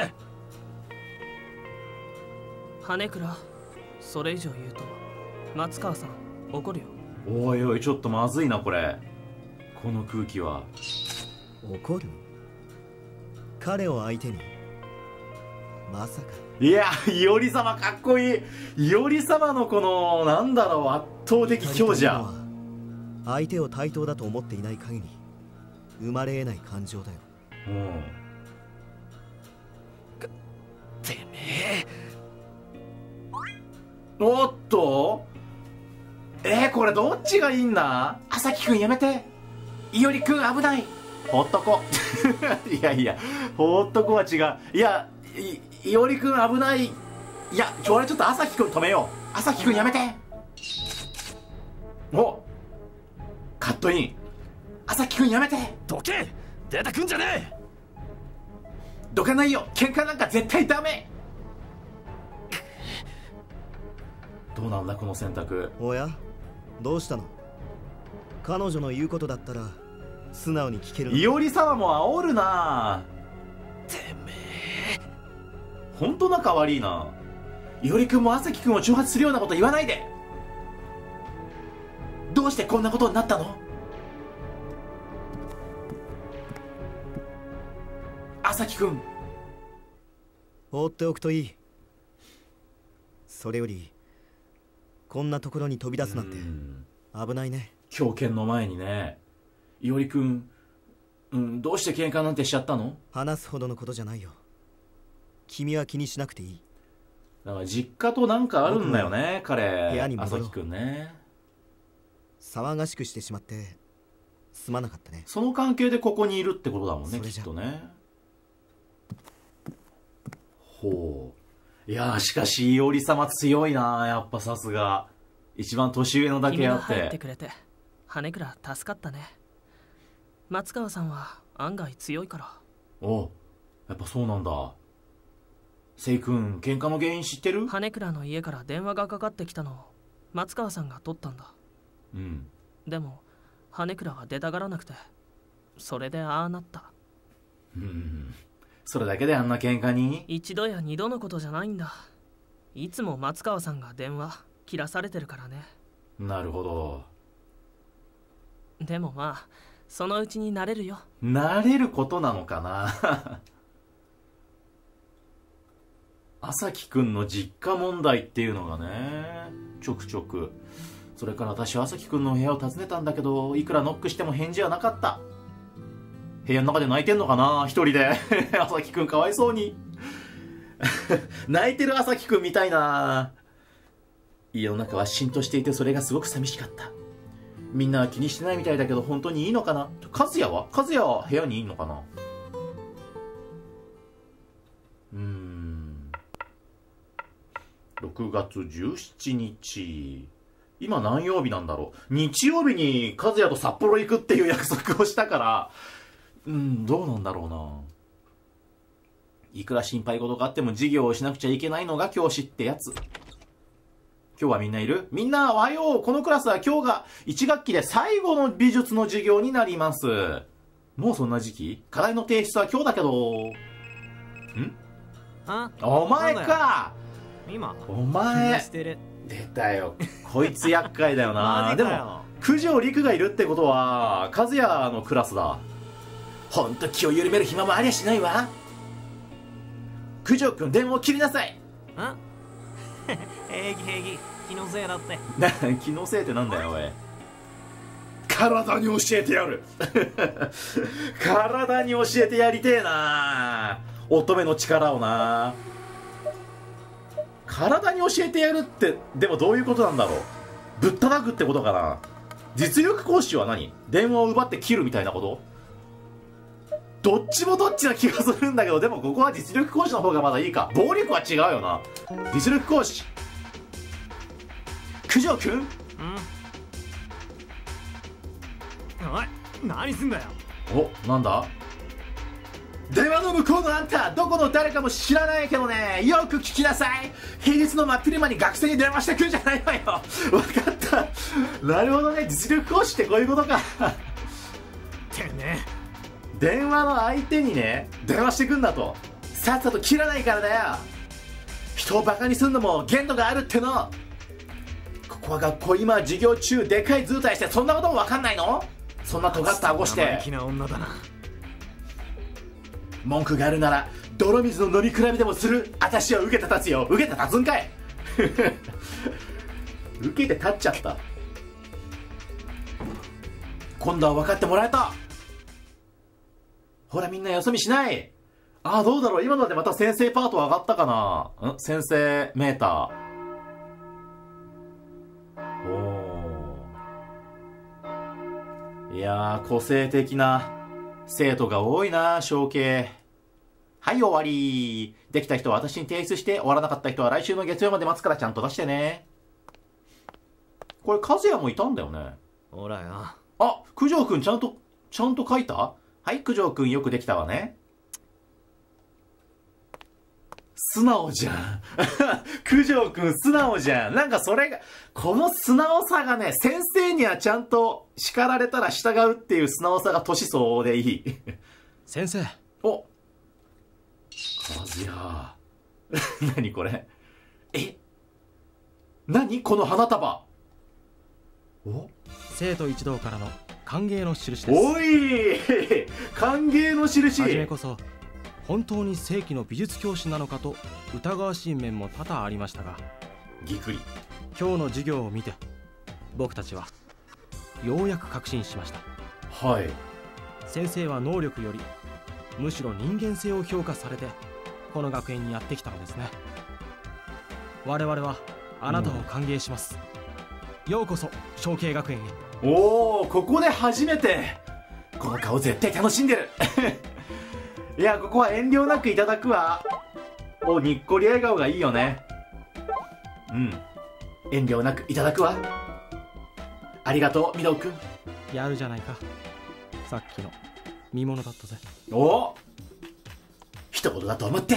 Speaker 4: 羽倉、それ以上言うと松川さん怒るよ。
Speaker 1: おいおい、ちょっとまずいなこれ。この空気は。
Speaker 10: 怒る？彼を相手にまさか。
Speaker 1: いや、いおり様かっこいい。いおり様のこのなんだろう、圧倒的強者。
Speaker 10: 相手を対等だと思っていない限り生まれ得ない感情だよ。
Speaker 1: うん。
Speaker 9: てめえ。
Speaker 1: おっと、えー、これどっちがいいんだ。朝輝くんやめて。いおりくん危ない。ほっとこいやいや、ほっとこは違う。いや、い, いおりくん危ない。いや、ちょ俺ちょっと朝輝くん止めよう。朝輝くんやめて。お、カットイン。朝輝くんやめて。
Speaker 9: どけ、出てくんじゃねえ。
Speaker 1: どかないよ、喧嘩なんか絶対ダメ。どうなんだこの選択。
Speaker 10: おや、どうしたの。彼女の言うことだったら素直に聞けるの。
Speaker 1: いおり様も煽るな。
Speaker 9: てめえ、
Speaker 1: ほんと仲悪いな。いおりくんも朝輝くんを挑発するようなこと言わないで。どうしてこんなことになったの。朝輝くん、
Speaker 10: 放っておくといい。それよりこんなところに飛び出すなんて危ないね。
Speaker 1: 狂犬の前にね。いおりくん、うん、どうして喧嘩なんてしちゃったの。
Speaker 10: 話すほどのことじゃないよ。君は気にしなくていい。
Speaker 1: だから実家となんかあるんだよね彼。
Speaker 10: 部屋に戻ろう。
Speaker 1: 朝輝くんね。
Speaker 10: 騒がしくしてしまってすまなかったね。
Speaker 1: その関係でここにいるってことだもんね、きっとね。ほう。いやー、しかしいおり様強いな。やっぱさすが一番年上のだけあって。
Speaker 4: 君が入ってくれて羽倉助かったね。松川さんは案外強いから。
Speaker 1: お、やっぱそうなんだ。せい君、喧嘩の原因知ってる。
Speaker 4: 羽倉の家から電話がかかってきたのを松川さんが取ったんだ。
Speaker 1: うん。
Speaker 4: でも羽倉は出たがらなくて、それでああなった。
Speaker 1: うん、それだけであんな喧嘩に。
Speaker 4: 一度や二度のことじゃないんだ。いつも松川さんが電話切らされてるからね。
Speaker 1: なるほど。
Speaker 4: でもまあそのうちに慣れるよ。
Speaker 1: 慣れることなのかな朝輝くんの実家問題っていうのがね、ちょくちょく。それから私は朝輝くんの部屋を訪ねたんだけど、いくらノックしても返事はなかった。部屋の中で泣いてんのかな、一人で朝輝くんかわいそうに泣いてる朝輝くんみたいな。 家の中は浸透していてそれがすごく寂しかった。みんなは気にしてないみたいだけど本当にいいのかな。和也は和也は部屋にいいのかな。うーんろくがつじゅうしちにち、今何曜日なんだろう。日曜日に和也と札幌行くっていう約束をしたから、うん、どうなんだろうな。いくら心配事があっても授業をしなくちゃいけないのが教師ってやつ。今日はみんないる？みんなおはよう。このクラスは今日がいち学期で最後の美術の授業になります。もうそんな時期？課題の提出は今日だけど。ん？
Speaker 9: あ？
Speaker 1: お前か。
Speaker 9: 今
Speaker 1: お前出たよ。こいつ厄介だよな。でも九条陸がいるってことは和也のクラスだ。ほんと気を緩める暇もありゃしないわ。九条くん電話を切りなさい。
Speaker 9: あ平気平気、気のせいだって。
Speaker 1: な、気のせいってなんだよおい。体に教えてやる体に教えてやりてえな、乙女の力をな。体に教えてやるってでもどういうことなんだろう。ぶったたくってことかな。実力行使は何？電話を奪って切るみたいなこと？どっちもどっちな気がするんだけど、でもここは実力行使の方がまだいいか。暴力は違うよな。実力行使。九条くん？うん。
Speaker 9: おい、何すんだよ。
Speaker 1: お、なんだ？電話の向こうのあんた、どこの誰かも知らないけどね、よく聞きなさい。平日の真っ昼間に学生に電話してくんじゃないわよ。わかった。なるほどね、実力行使ってこういうことか。
Speaker 9: てね。
Speaker 1: 電話の相手にね、電話してくんだと。さっさと切らないからだよ。人をバカにするのも限度があるっての。ここは学校、今は授業中、でかい図体してそんなこともわかんないの？そんな尖った顎して。
Speaker 9: 生意気な女だな。
Speaker 1: 文句があるなら泥水の飲み比べでもする。私は受けて立つよ。受けて立つんかい。受けて立っちゃった。今度は分かってもらえた。ほらみんなよそ見しない。ああどうだろう、今のでまた先生パート上がったかな。ん先生メーター。おー、いやー個性的な生徒が多いな。小系。はい終わり。できた人は私に提出して、終わらなかった人は来週の月曜まで待つからちゃんと出してね。これ和也もいたんだよね。
Speaker 9: ほらよ。
Speaker 1: あ、九条くんちゃんとちゃんと書いた？はい、九条くんよくできたわね。素直じゃん。九条くん素直じゃん。なんかそれが、この素直さがね、先生にはちゃんと叱られたら従うっていう素直さが年相応でいい。
Speaker 2: 先生。
Speaker 1: お、和也。何これ。え、何この花束。お、
Speaker 2: 生徒一同からの歓迎の印です。
Speaker 1: おい歓迎の印。
Speaker 2: はじめこそ本当に正規の美術教師なのかと疑わしい面も多々ありましたが、
Speaker 1: ぎっくり。
Speaker 2: 今日の授業を見て僕たちはようやく確信しました。
Speaker 1: はい。
Speaker 2: 先生は能力よりむしろ人間性を評価されてこの学園にやってきたのですね。我々はあなたを歓迎します、うん、ようこそ小慶学園へ。
Speaker 1: おお、ここで初めて。この顔絶対楽しんでる。いや、ここは遠慮なくいただくわ。お、にっこり笑顔がいいよね。うん、遠慮なくいただくわ。ありがとう、みどくん。
Speaker 2: やるじゃないか。さっきの見物だったぜ。
Speaker 1: お、一言だと思って。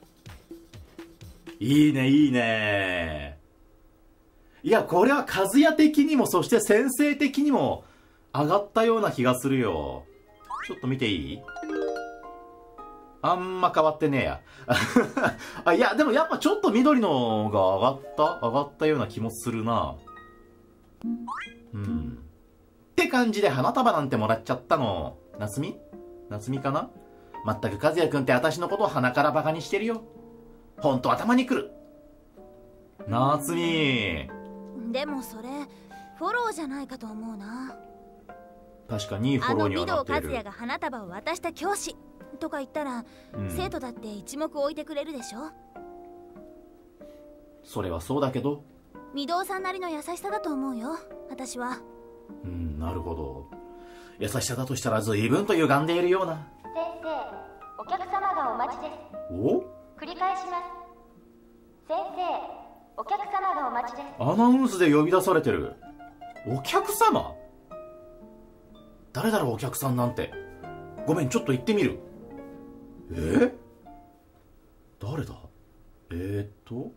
Speaker 1: いいねいいね。いや、これは和也的にもそして先生的にも上がったような気がするよ。ちょっと見ていい？あんま変わってねえや。あ、いや、でもやっぱちょっと緑のが上がった上がったような気もするな。うん。って感じで花束なんてもらっちゃったの。夏美？夏美かな？まったく和也くんって私のことを鼻からバカにしてるよ。ほんと頭にくる。夏美。
Speaker 5: でもそれフォローじゃないかと思うな。
Speaker 1: 確かにフォローにはなっている。
Speaker 5: あの御堂和也が花束を渡した教師とか言ったら、うん、生徒だって一目置いてくれるでしょ。
Speaker 1: それはそうだけど、
Speaker 5: 御堂さんなりの優しさだと思うよ、私は。
Speaker 1: うん、なるほど。優しさだとしたら随分と歪んでいるような。
Speaker 11: 先生、お客様がお待ちです。
Speaker 1: お？
Speaker 11: 繰り返します。先生、お客様がお待ちです。
Speaker 1: アナウンスで呼び出されてる。お客様？誰だろう、お客さんなんて。ごめん、ちょっと行ってみる。え？誰だ？えー、っと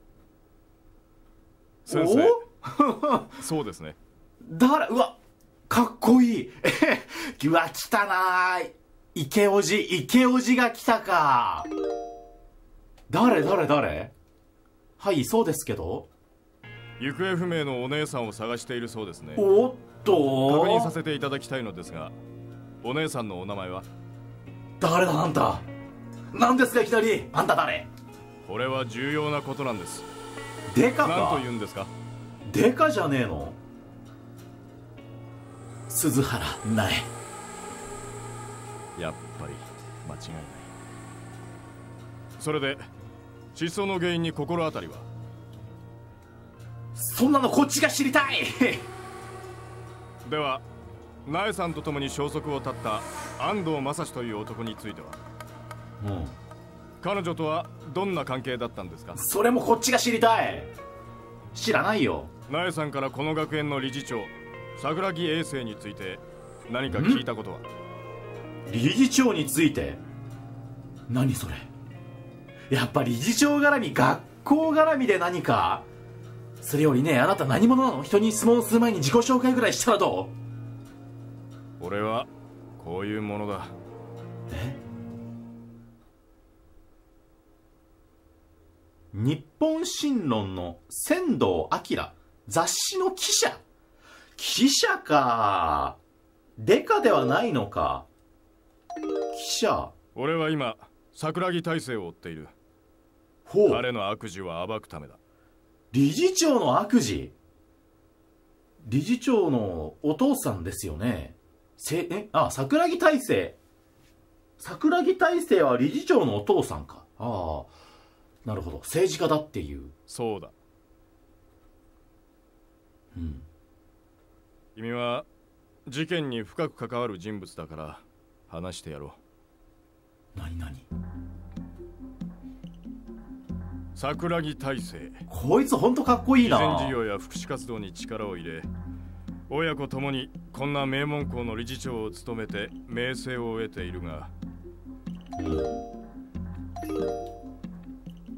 Speaker 12: 先生そうですね。
Speaker 1: 誰？うわ、かっこいい。うわ、来たなー。池おじ、池おじが来たか。誰誰誰？はい、そうですけど。
Speaker 12: 行方不明のお姉さんを探しているそうですね。
Speaker 1: おっと、
Speaker 12: 確認させていただきたいのですが、お姉さんのお名前は？
Speaker 1: 誰だあんた。何ですかいきなり。あんた誰？
Speaker 12: これは重要なことなんです。
Speaker 1: デカか？
Speaker 12: 何と言うんですか？
Speaker 1: デカじゃねえの？鈴原苗。
Speaker 12: やっぱり間違いない。それで失踪の原因に心当たりは？
Speaker 1: そんなのこっちが知りたい。
Speaker 12: では苗さんと共に消息を絶った安藤正史という男については？
Speaker 1: うん、
Speaker 12: 彼女とはどんな関係だったんですか？
Speaker 1: それもこっちが知りたい。知らないよ。
Speaker 12: 苗さんからこの学園の理事長桜木英生について何か聞いたことは？
Speaker 1: 理事長について？何それ。やっぱ理事長絡み、学校絡みで何か。それよりね、あなた何者なの？人に質問する前に自己紹介ぐらいしたらど
Speaker 12: う？俺はこういうものだ。
Speaker 1: え？日本新論の仙道明、雑誌の記者。記者か。デカではないのか。記者。
Speaker 12: 俺は今桜木大生を追っている。
Speaker 1: ほう。
Speaker 12: 彼の悪事を暴くためだ。
Speaker 1: 理事長の悪事？理事長のお父さんですよね。せえあ桜木大生。桜木大生は理事長のお父さんか。ああ、なるほど。政治家だっていう。
Speaker 12: そうだ。
Speaker 1: うん。
Speaker 12: 君は事件に深く関わる人物だから話してやろ
Speaker 1: う。何何？
Speaker 12: 桜木大生。
Speaker 1: こいつほんとかっこいいな。
Speaker 12: 慈善事業や福祉活動に力を入れ、親子ともにこんな名門校の理事長を務めて名声を得ているが、うん、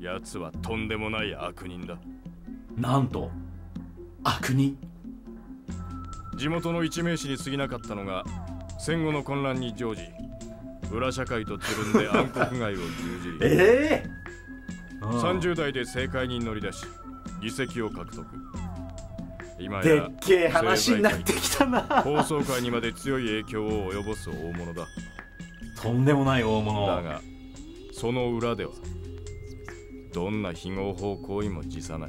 Speaker 12: 奴はとんでもない悪人だ。
Speaker 1: なんと悪人？
Speaker 12: 地元の一名士に過ぎなかったのが戦後の混乱に乗じ、裏社会とつるんで暗黒街を牛耳り、
Speaker 1: えー
Speaker 12: さんじゅう代で政界に乗り出し議席を獲得。今や
Speaker 1: でっけえ話になってきたな。
Speaker 12: 放送界にまで強い影響を及ぼす大物だ。
Speaker 1: とんでもない大物
Speaker 12: だが、その裏ではどんな非合法行為も辞さない。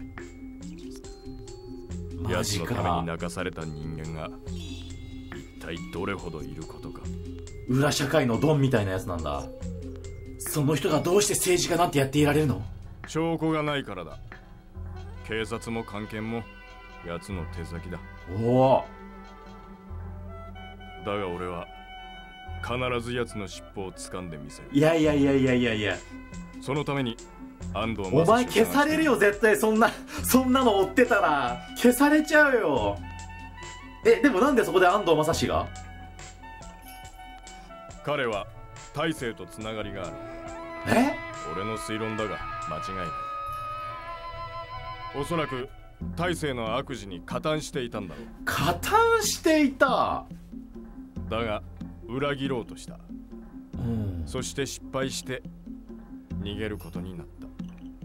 Speaker 12: 奴のために泣かされた人間が一体どれほどいることか。
Speaker 1: 裏社会のドンみたいなやつなんだ。その人がどうして政治家なんてやっていられるの？
Speaker 12: 証拠がないからだ。警察も官憲も奴の手先だ。
Speaker 1: おお。
Speaker 12: だが俺は必ず奴の尻尾を掴んでみせる。
Speaker 1: いやいやいやいやいやいや。
Speaker 12: そのために安藤正史。
Speaker 1: お前消されるよ絶対。そんなそんなの追ってたら消されちゃうよ。え、でもなんでそこで安藤正史が？
Speaker 12: 彼は大勢とつながりがある。
Speaker 1: え？
Speaker 12: 俺の推論だが間違いない。おそらく大勢の悪事に加担していたんだろう。
Speaker 1: 加担していた？
Speaker 12: だが裏切ろうとした。
Speaker 1: うん。
Speaker 12: そして失敗して逃げることになった。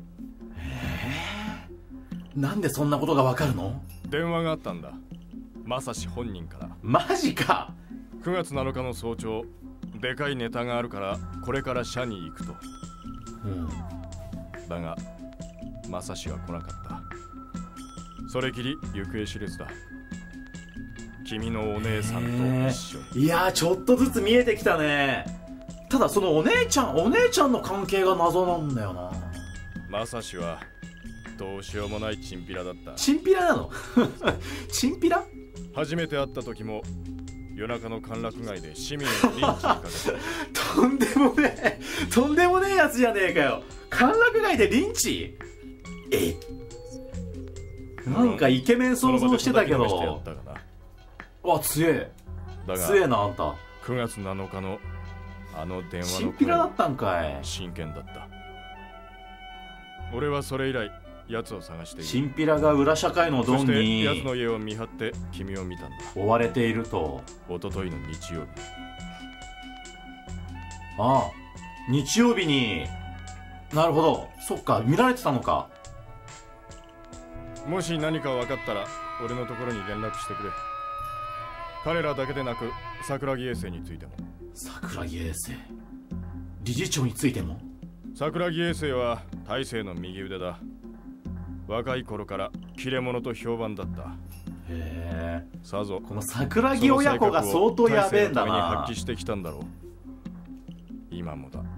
Speaker 1: えー、なんでそんなことがわかるの？
Speaker 12: 電話があったんだ。正史本人から。
Speaker 1: マジか。
Speaker 12: くがつなのかの早朝、でかいネタがあるからこれから社に行くと。
Speaker 1: うん、
Speaker 12: だが正史は来なかった。それきり行方知れずだ。君のお姉さんと一緒に。
Speaker 1: いやー、ちょっとずつ見えてきたね。ただそのお姉ちゃんお姉ちゃんの関係が謎なんだよな。
Speaker 12: 正史はどうしようもないチンピラだった。
Speaker 1: チンピラなのチンピラ？
Speaker 12: 初めて会った時も夜中の歓楽街で市民をリンチにかけた。
Speaker 1: とんでもねえとんでもねえやつじゃねえかよ。歓楽街でリンチ？え、なんかイケメン想像してたけど。わ、強え強えな。あんた
Speaker 12: くがつなのかのあの電話の
Speaker 1: チンピラだったんかい。
Speaker 12: 真剣だった。俺はそれ以来奴を探している。
Speaker 1: チンピラが裏社会のドンに
Speaker 12: 奴の家を見張って君を見たんだ。
Speaker 1: 追われていると。
Speaker 12: 一昨日の日曜日。
Speaker 1: ああ、日曜日に。なるほど、そっか、見られてたのか。
Speaker 12: もし何か分かったら俺のところに連絡してくれ。彼らだけでなく桜木衛生についても。
Speaker 1: 桜木衛生、理事長についても。
Speaker 12: 桜木衛生は大勢の右腕だ。若い頃から切れ者と評判だった。
Speaker 1: へえ。
Speaker 12: さぞ
Speaker 1: この桜木親子が相当やべえんだな。
Speaker 12: に発揮してきたんだろう。今もだ。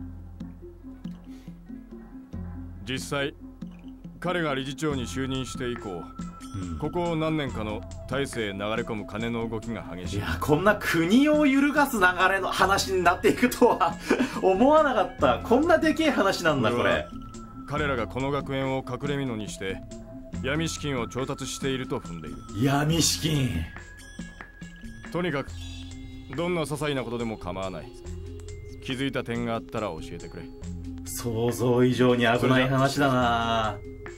Speaker 12: 実際彼が理事長に就任して以降、うん、ここ何年かの大勢へ流れ込む金の動きが激しい。
Speaker 1: いや、こんな国を揺るがす流れの話になっていくとは思わなかった。こんなでけえ話なんだこれ。
Speaker 12: 彼らがこの学園を隠れ蓑にして闇資金を調達していると踏んでいる。
Speaker 1: 闇資金。
Speaker 12: とにかくどんな些細なことでも構わない。気づいた点があったら教えてくれ。
Speaker 1: 想像以上に危ない話だな。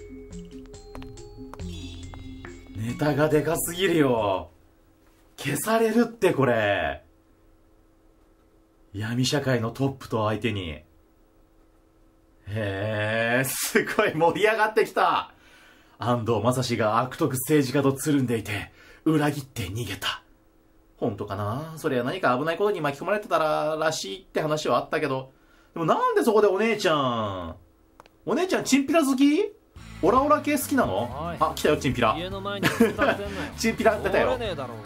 Speaker 1: ネタがでかすぎるよ。消されるってこれ。闇社会のトップと相手に。へえ、すごい盛り上がってきた。安藤正史が悪徳政治家とつるんでいて裏切って逃げた。本当かな。それは何か危ないことに巻き込まれてたららしいって話はあったけど、でもなんでそこでお姉ちゃんお姉ちゃんチンピラ好き？オラオラ系好きなの？あ、来たよチンピラ。
Speaker 4: 家の前に
Speaker 1: チンピラ出たよ。
Speaker 4: ねえだろうが。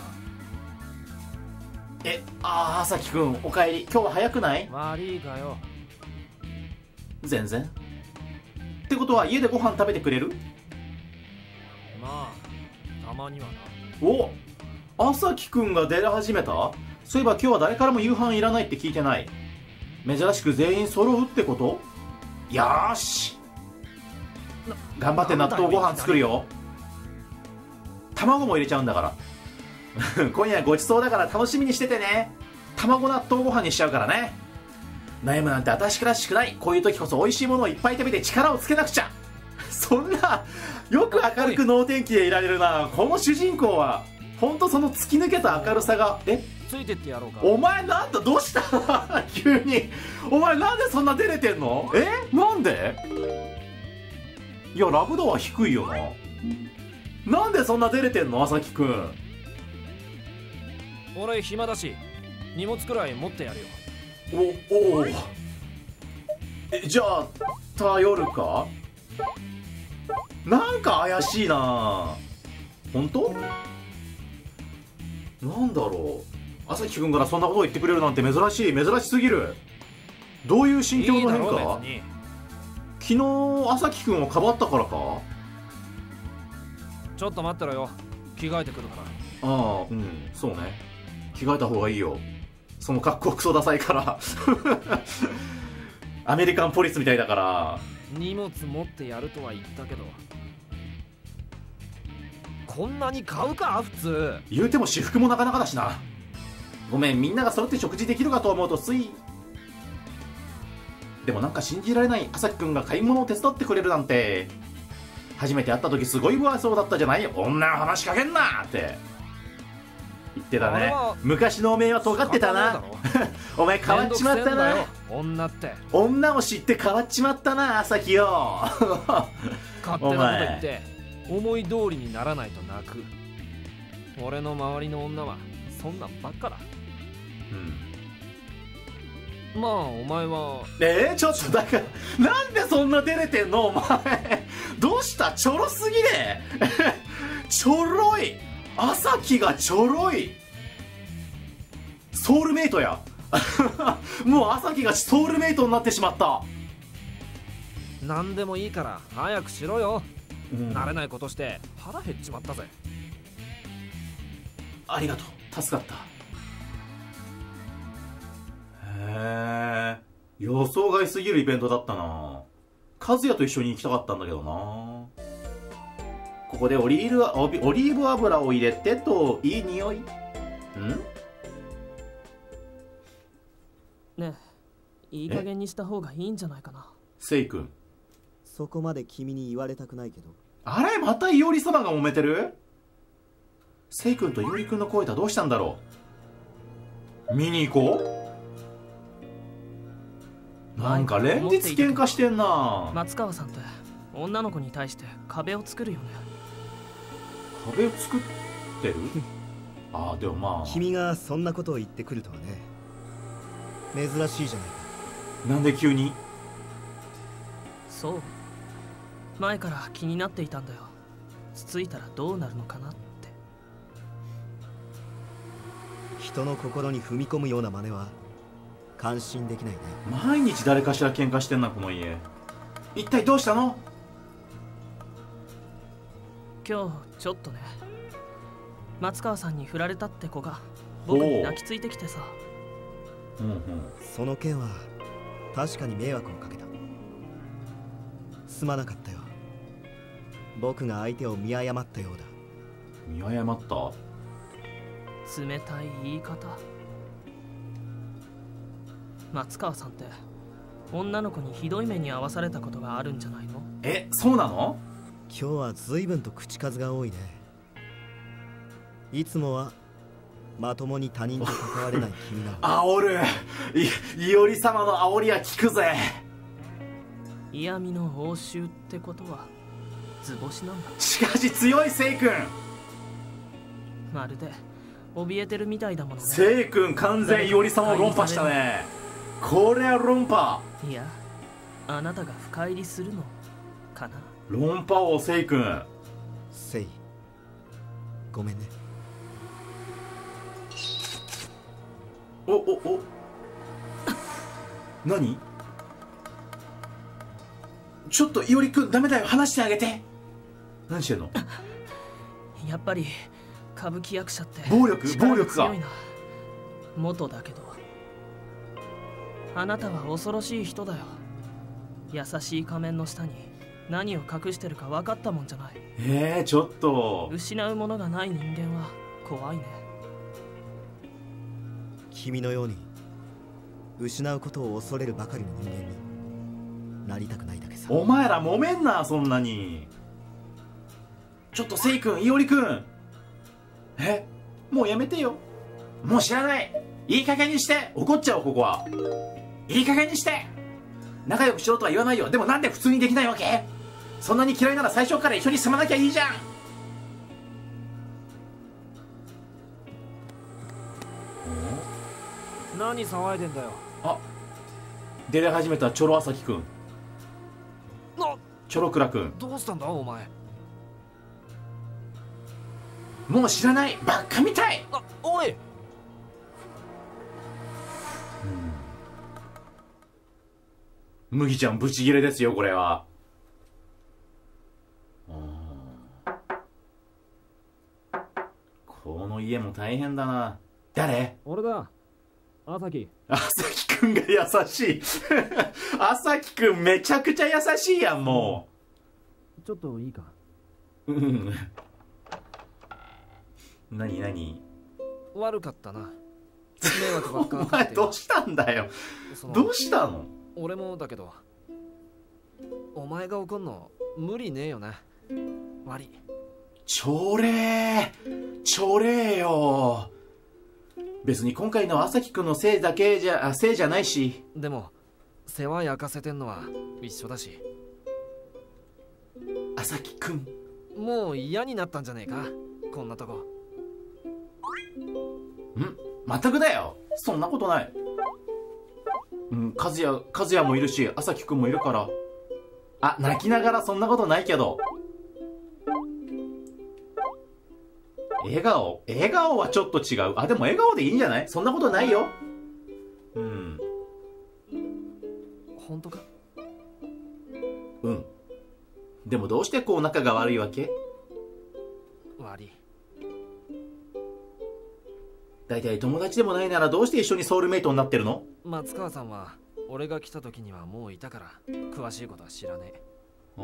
Speaker 1: え、あー、朝輝くんおかえり。今日は早くない？
Speaker 4: 悪いかよ。
Speaker 1: 全然。ってことは家でご飯食べてくれる？
Speaker 4: まあたまにはな。
Speaker 1: お、朝輝くんが出始めた？そういえば今日は誰からも夕飯いらないって聞いてない。珍しく全員揃うってこと？よーし、頑張って納豆ご飯作るよ。卵も入れちゃうんだから今夜ごちそうだから楽しみにしててね。卵納豆ご飯にしちゃうからね。悩むなんて私らしくない。こういう時こそ美味しいものをいっぱい食べて力をつけなくちゃそんなよく明るく能天気でいられるな。この主人公はほんとその突き抜けた明るさが。え、
Speaker 4: ついてってやろうか。
Speaker 1: お前なんだ、どうした急に。お前なんでそんな照れてんの？え、なんで？いや、ラブ度は低いよな。なんでそんな照れてんの朝輝くん。
Speaker 4: 俺暇だし荷物くらい持ってやるよ。
Speaker 1: おお、え、じゃあ頼るか？なんか怪しいな。本当？なんだろう。朝輝くんからそんなことを言ってくれるなんて珍しい。珍しすぎる。どういう心境の変化？
Speaker 4: いい
Speaker 1: 昨日朝輝くんをかばったからか？
Speaker 4: ちょっと待ってろよ、着替えてくるから。
Speaker 1: ああ、うん、そうね。着替えた方がいいよ。その格好クソダサいからアメリカンポリスみたいだから。
Speaker 4: 荷物持ってやるとは言ったけど、こんなに買うか普通。
Speaker 1: 言うても私服もなかなかだしな。ごめん、みんなが揃って食事できるかと思うとつい。でもなんか信じられない。朝輝くんが買い物を手伝ってくれるなんて。初めて会った時すごい不愛想だったじゃない。女の話しかけんなって言ってたね。昔のおめえは尖ってたなお前変わっちまったな。
Speaker 4: 女って
Speaker 1: 女を知って変わっちまったな朝輝よ
Speaker 4: 勝手なこと言って思い通りにならないと泣く。俺の周りの女はそんなんばっかだ。うん、まあお前は。
Speaker 1: えー、ちょっとだからなんでそんな照れてんのお前どうした？ちょろすぎねちょろい。朝輝がちょろい。ソウルメイトやもう朝輝がソウルメイトになってしまった。
Speaker 4: 何でもいいから早くしろよ。
Speaker 1: うん、
Speaker 4: 慣れないことして腹減っちまったぜ。
Speaker 1: ありがとう、助かった。へえ、予想外すぎるイベントだったな。和也と一緒に行きたかったんだけどな。ここでオリーブオリーブ油を入れてと、いい匂い。ん
Speaker 6: ねえ、いい加減にした方がいいんじゃないかな。
Speaker 1: セイ君、
Speaker 10: そこまで君に言われたくないけど。
Speaker 1: あれ、またいおり様が揉めてる。セイ君といおり君の声とはどうしたんだろう。見に行こう。なんか連日喧嘩してんな。
Speaker 6: 松川さんって女の子に対して壁を作るよね。
Speaker 1: 壁を作ってるああ、でもまあ
Speaker 10: 君がそんなことを言ってくるとはね、珍しいじゃないか。
Speaker 1: なんで急に。
Speaker 6: そう、前から気になっていたんだよ。つついたらどうなるのかなって。
Speaker 10: 人の心に踏み込むような真似は感心できないね。
Speaker 1: 毎日誰かしら喧嘩してんな、この家。一体どうしたの。
Speaker 6: 今日ちょっとね、松川さんに振られたって子が僕に泣きついてきてさ。
Speaker 1: うんうん、
Speaker 10: その件は確かに迷惑をかけた。すまなかったよ。僕が相手を見誤ったようだ。
Speaker 1: 見誤った。
Speaker 6: 冷たい言い方。松川さんって女の子にひどい目に遭わされたことがあるんじゃないの？
Speaker 1: え、そうなの？
Speaker 10: 今日は随分と口数が多いね。いつもはまともに他人と関われない君が
Speaker 1: 煽る。い、いおり様の煽りは効くぜ。
Speaker 6: 嫌味の応酬ってことは図星なんだ。
Speaker 1: しかし強いセイ君。
Speaker 6: まるで怯えてるみたいだものね。
Speaker 1: セイ君完全いおり様を論破したね。これは論破。
Speaker 6: いや、あなたが深入りするのかな。
Speaker 1: 論破王セイ君。
Speaker 10: セイ、ごめんね。
Speaker 1: おおお何。ちょっといおりくんダメだよ、話してあげて。何してんの。
Speaker 6: やっぱり歌舞伎役者って
Speaker 1: 暴力暴力か。
Speaker 6: 元だけどあなたは恐ろしい人だよ。優しい仮面の下に何を隠してるか分かったもんじゃない。
Speaker 1: えー、ちょっと
Speaker 6: 失うものがない人間は怖いね。
Speaker 10: 君のように失うことを恐れるばかりの人間になりたくないだけさ。
Speaker 1: お前ら揉めんな、そんなに。ちょっとセイ君、いおり君。え、もうやめてよ。もう知らない。いい加減にして。怒っちゃう、ここは。いい加減にして。仲良くしろとは言わないよ。でもなんで普通にできないわけ。そんなに嫌いなら最初から一緒に住まなきゃいいじゃん。
Speaker 4: 何騒いでんだよ。
Speaker 1: あ、出れ始めたチョロアサキ君。チョロクラ君。
Speaker 4: どうしたんだお前。
Speaker 1: もう知らない。ばっかみたい。
Speaker 4: あ、おい。
Speaker 1: 麦ちゃんブチギレですよ、これは。この家も大変だな。誰？
Speaker 4: 俺だ、朝木。
Speaker 1: 朝木くんが優しい。朝木くんめちゃくちゃ優しいやん、も
Speaker 4: う。ちょっといいか。
Speaker 1: うん。何何？
Speaker 4: 悪かったな。迷惑ばっか。
Speaker 1: お前どうしたんだよ。どうしたの？
Speaker 4: 俺もだけど、お前が怒んの無理ねえよな。悪い。
Speaker 1: 朝礼朝礼よ。別に今回の朝木くんのせいだけじゃせいじゃないし。
Speaker 4: でも世話焼かせてんのは一緒だし。
Speaker 1: 朝木くん
Speaker 4: もう嫌になったんじゃねえか、こんなとこ。
Speaker 1: ん？全くだよ。そんなことない。うん、和也、和也もいるし、朝木くんもいるから。あ、泣きながらそんなことないけど。笑顔笑顔はちょっと違う。あ、でも笑顔でいいんじゃない？そんなことないよ。うん。
Speaker 4: 本当か？
Speaker 1: うん。 でもどうしてこう仲が悪いわけ？
Speaker 4: 悪い。
Speaker 1: だいたい友達でもないならどうして一緒にソウルメイトになってるの？
Speaker 4: 松川さんは俺が来た時にはもういたから詳しいことは知らねえ。
Speaker 1: うん、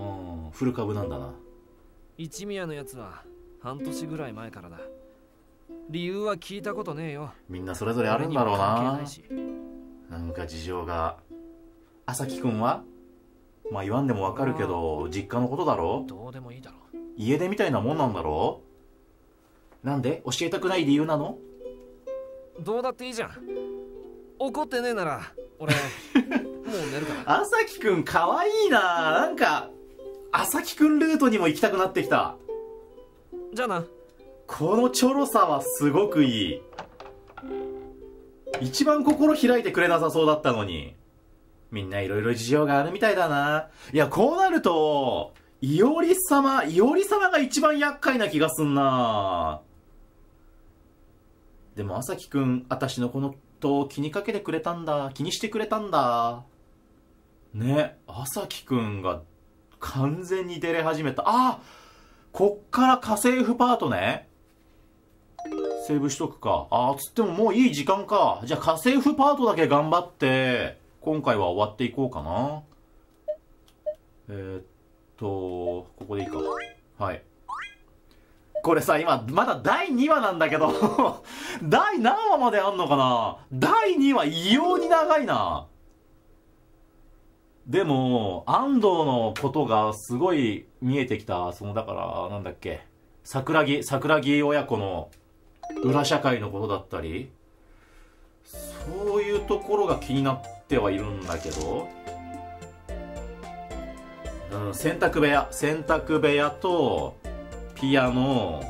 Speaker 1: 古株なんだな。
Speaker 4: 一宮のやつは半年ぐらい前からだ。理由は聞いたことねえよ。
Speaker 1: みんなそれぞれあるんだろうな。
Speaker 4: ないし
Speaker 1: なんか事情が。朝輝くんはまあ言わんでもわかるけど実家のことだろ。
Speaker 4: どうでもいいだろ。
Speaker 1: 家出みたいなもんなんだろ。なんで教えたくない理由なの？
Speaker 4: どうだっていいじゃん。怒ってねえなら俺もう寝るから。
Speaker 1: 朝輝くんかわいいな。なんか朝輝くんルートにも行きたくなってきた。
Speaker 4: じゃあな。
Speaker 1: このちょろさはすごくいい。一番心開いてくれなさそうだったのに。みんないろいろ事情があるみたいだな。いや、こうなるといおり様いおり様が一番厄介な気がすんな。でも朝輝くん私のこのと気にかけてくれたんだ。気にしてくれたんだね。朝輝くんが完全に出れ始めた。あ、こっから家政婦パートね。セーブしとくか。あーつってももういい時間か。じゃあ家政婦パートだけ頑張って今回は終わっていこうかな。えー、っとここでいいか。はい。これさ今まだだいにわなんだけどだい何話まであんのかな。だいにわ異様に長いな。でも安藤のことがすごい見えてきた。そのだからなんだっけ、桜木桜木親子の裏社会のことだったり、そういうところが気になってはいるんだけど、うん、洗濯部屋洗濯部屋とピアノ、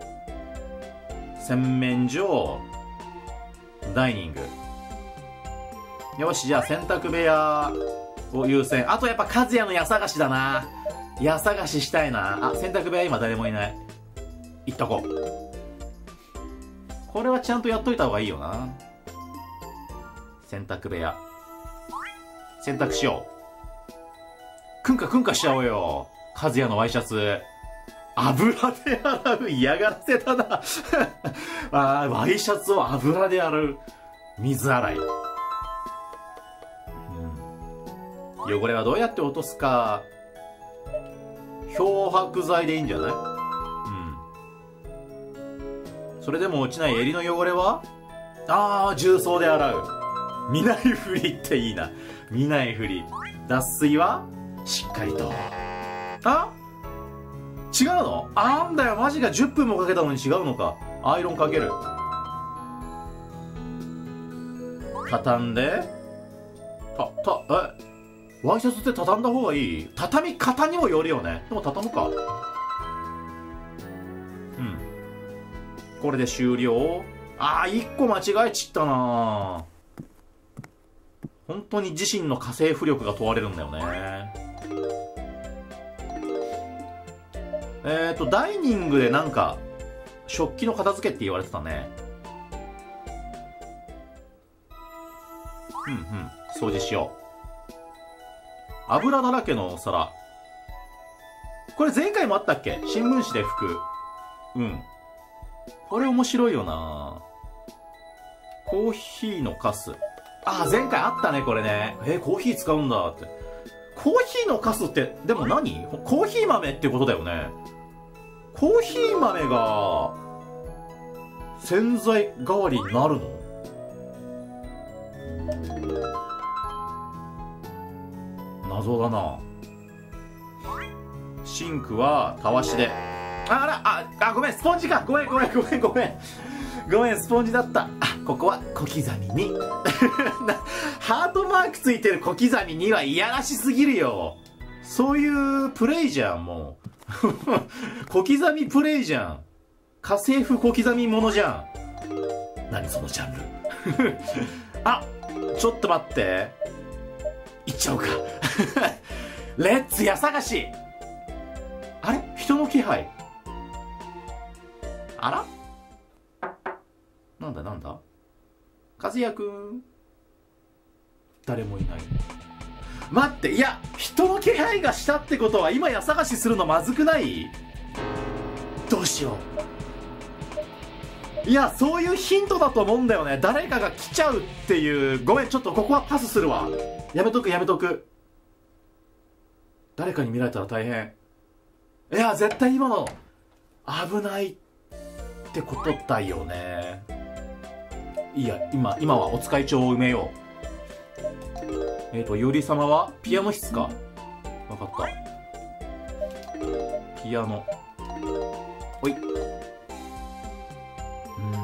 Speaker 1: 洗面所、ダイニング。よし、じゃあ洗濯部屋を優先。あとやっぱ和也の家探しだな。家探ししたいな。あ、洗濯部屋今誰もいない。行っとこう。これはちゃんとやっといた方がいいよな。洗濯部屋洗濯しよう。くんかくんかしちゃおうよ。和也のワイシャツ油で洗う。嫌がらせだなあー、ワイシャツを油で洗う。水洗い、うん、汚れはどうやって落とすか。漂白剤でいいんじゃない？うん。それでも落ちない襟の汚れはああ、重曹で洗う。見ないふりっていいな。見ないふり。脱水はしっかりと。あ、違うの？あんだよ、マジか。じゅっぷんもかけたのに違うのか。アイロンかける。畳んで、た、た、え、ワイシャツって畳んだ方がいい？畳み方にもよるよね。でも畳むか。うん。これで終了。あー、いっこ間違えちったな。本当に自身の家政婦力が問われるんだよね。えーと、ダイニングでなんか、食器の片付けって言われてたね。うんうん、掃除しよう。油だらけのお皿。これ前回もあったっけ？新聞紙で拭く。うん。これ面白いよな。コーヒーのカス。ああ、前回あったね、これね。えー、コーヒー使うんだって。コーヒーのカスって、でも何？コーヒー豆ってことだよね。コーヒー豆が洗剤代わりになるの？謎だな。シンクはたわしで。あら、あ、あ、ごめん、スポンジか。ごめん、ごめん、ごめん、ごめん。ごめん、スポンジだった。あ、ここは小刻みに。ハートマークついてる小刻みにはいやらしすぎるよ。そういうプレイじゃん、もう。小刻みプレイじゃん。家政婦小刻みものじゃん。何そのジャンル。あ、ちょっと待って。いっちゃおうか。レッツ家探し。あれ？人の気配。あら？なんだなんだ？和也くん。誰もいない。 待って、いや、人の気配がしたってことは今家探しするのまずくない？どうしよう。いや、そういうヒントだと思うんだよね。誰かが来ちゃうっていう。ごめん、ちょっとここはパスするわ。やめとくやめとく。誰かに見られたら大変。いや、絶対今の危ないってことだよね。いいや、今今はお使い帳を埋めよう。えっと、より様はピアノ室か。わかった。ピアノ。ほい。うーん。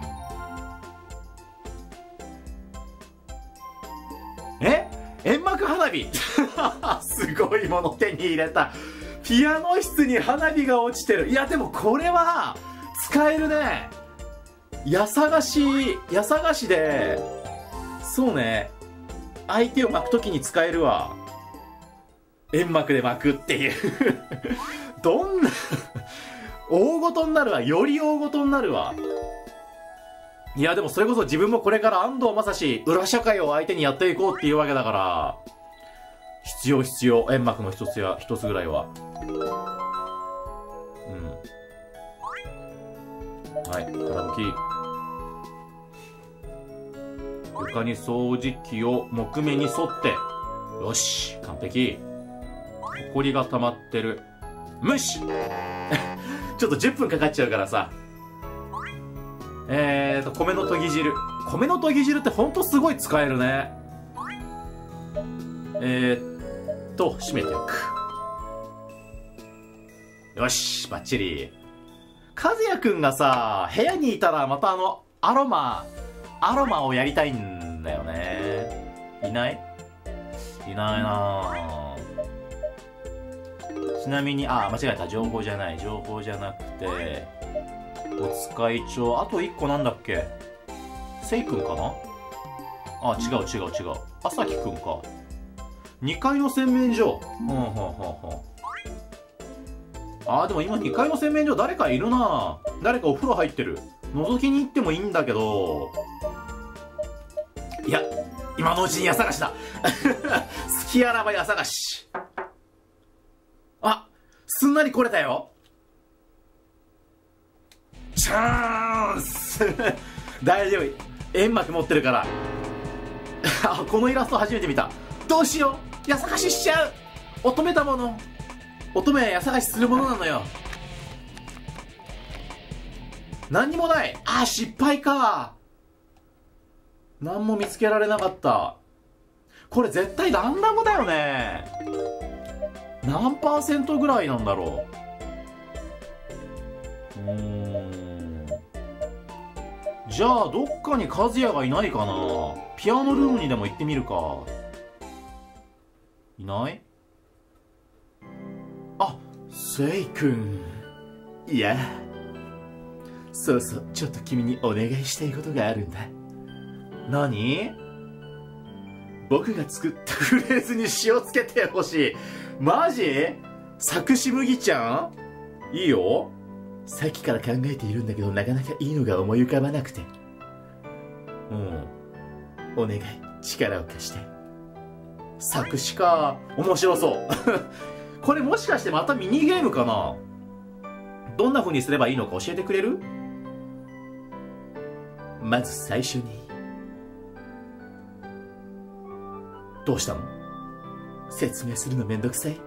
Speaker 1: え？煙幕花火すごいもの手に入れた。ピアノ室に花火が落ちてる。いや、でもこれは使えるね。家探し、家探しで、そうね。相手を巻くときに使えるわ。煙幕で巻くっていうどんな大ごとになるわ。より大ごとになるわ。いや、でもそれこそ自分もこれから安藤正史裏社会を相手にやっていこうっていうわけだから、必要必要。煙幕の一つや一つぐらいは。うん。はい、空拭き。床に掃除機を木目に沿って。よし、完璧。ほこりが溜まってる。無視ちょっとじゅっぷんかかっちゃうからさ。えーと、米のとぎ汁。米のとぎ汁ってほんとすごい使えるね。えーっと、閉めておく。よし、バッチリ。和也くんがさ、部屋にいたらまたあの、アロマ、アロマをやりたいんだよね。いない？いないなぁ。ちなみに、あ、間違えた。情報じゃない。情報じゃなくて、お使い帳。あといっこなんだっけ？せいくんかな？あ、違う違う違う。あさきくんか。にかいの洗面所。ほんほんほんほん。あー、でも今にかいの洗面所誰かいるな。誰かお風呂入ってる。覗きに行ってもいいんだけど、いや、今のうちに家探しだ隙あらば家探し。あ、すんなり来れたよ。チャンス大丈夫。煙幕持ってるからあ、このイラスト初めて見た。どうしよう、家探ししちゃう。乙女だもの。乙女は家探しするものなのよ。何にもない。あー、失敗か。何も見つけられなかった。これ絶対ランダムだよね。何パーセントぐらいなんだろう。うーん。じゃあどっかに和也がいないかな。ピアノルームにでも行ってみるか。いない？あ、せいくん。いや、そうそう、ちょっと君にお願いしたいことがあるんだ。何？僕が作ったフレーズに塩つけてほしい。マジ？作詞麦ちゃん？いいよ。さっきから考えているんだけど、なかなかいいのが思い浮かばなくて。うん。お願い、力を貸して。作詞か。面白そう。これもしかしてまたミニゲームかな？どんな風にすればいいのか教えてくれる？まず最初に。どうしたの？説明するのめんどくさい？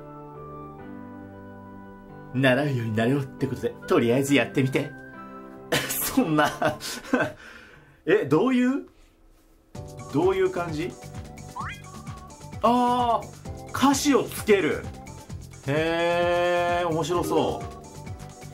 Speaker 1: 習うようになろうってことで、とりあえずやってみて。そんな。え、どういうどういう感じ？あー、歌詞をつける。へー、面白そう。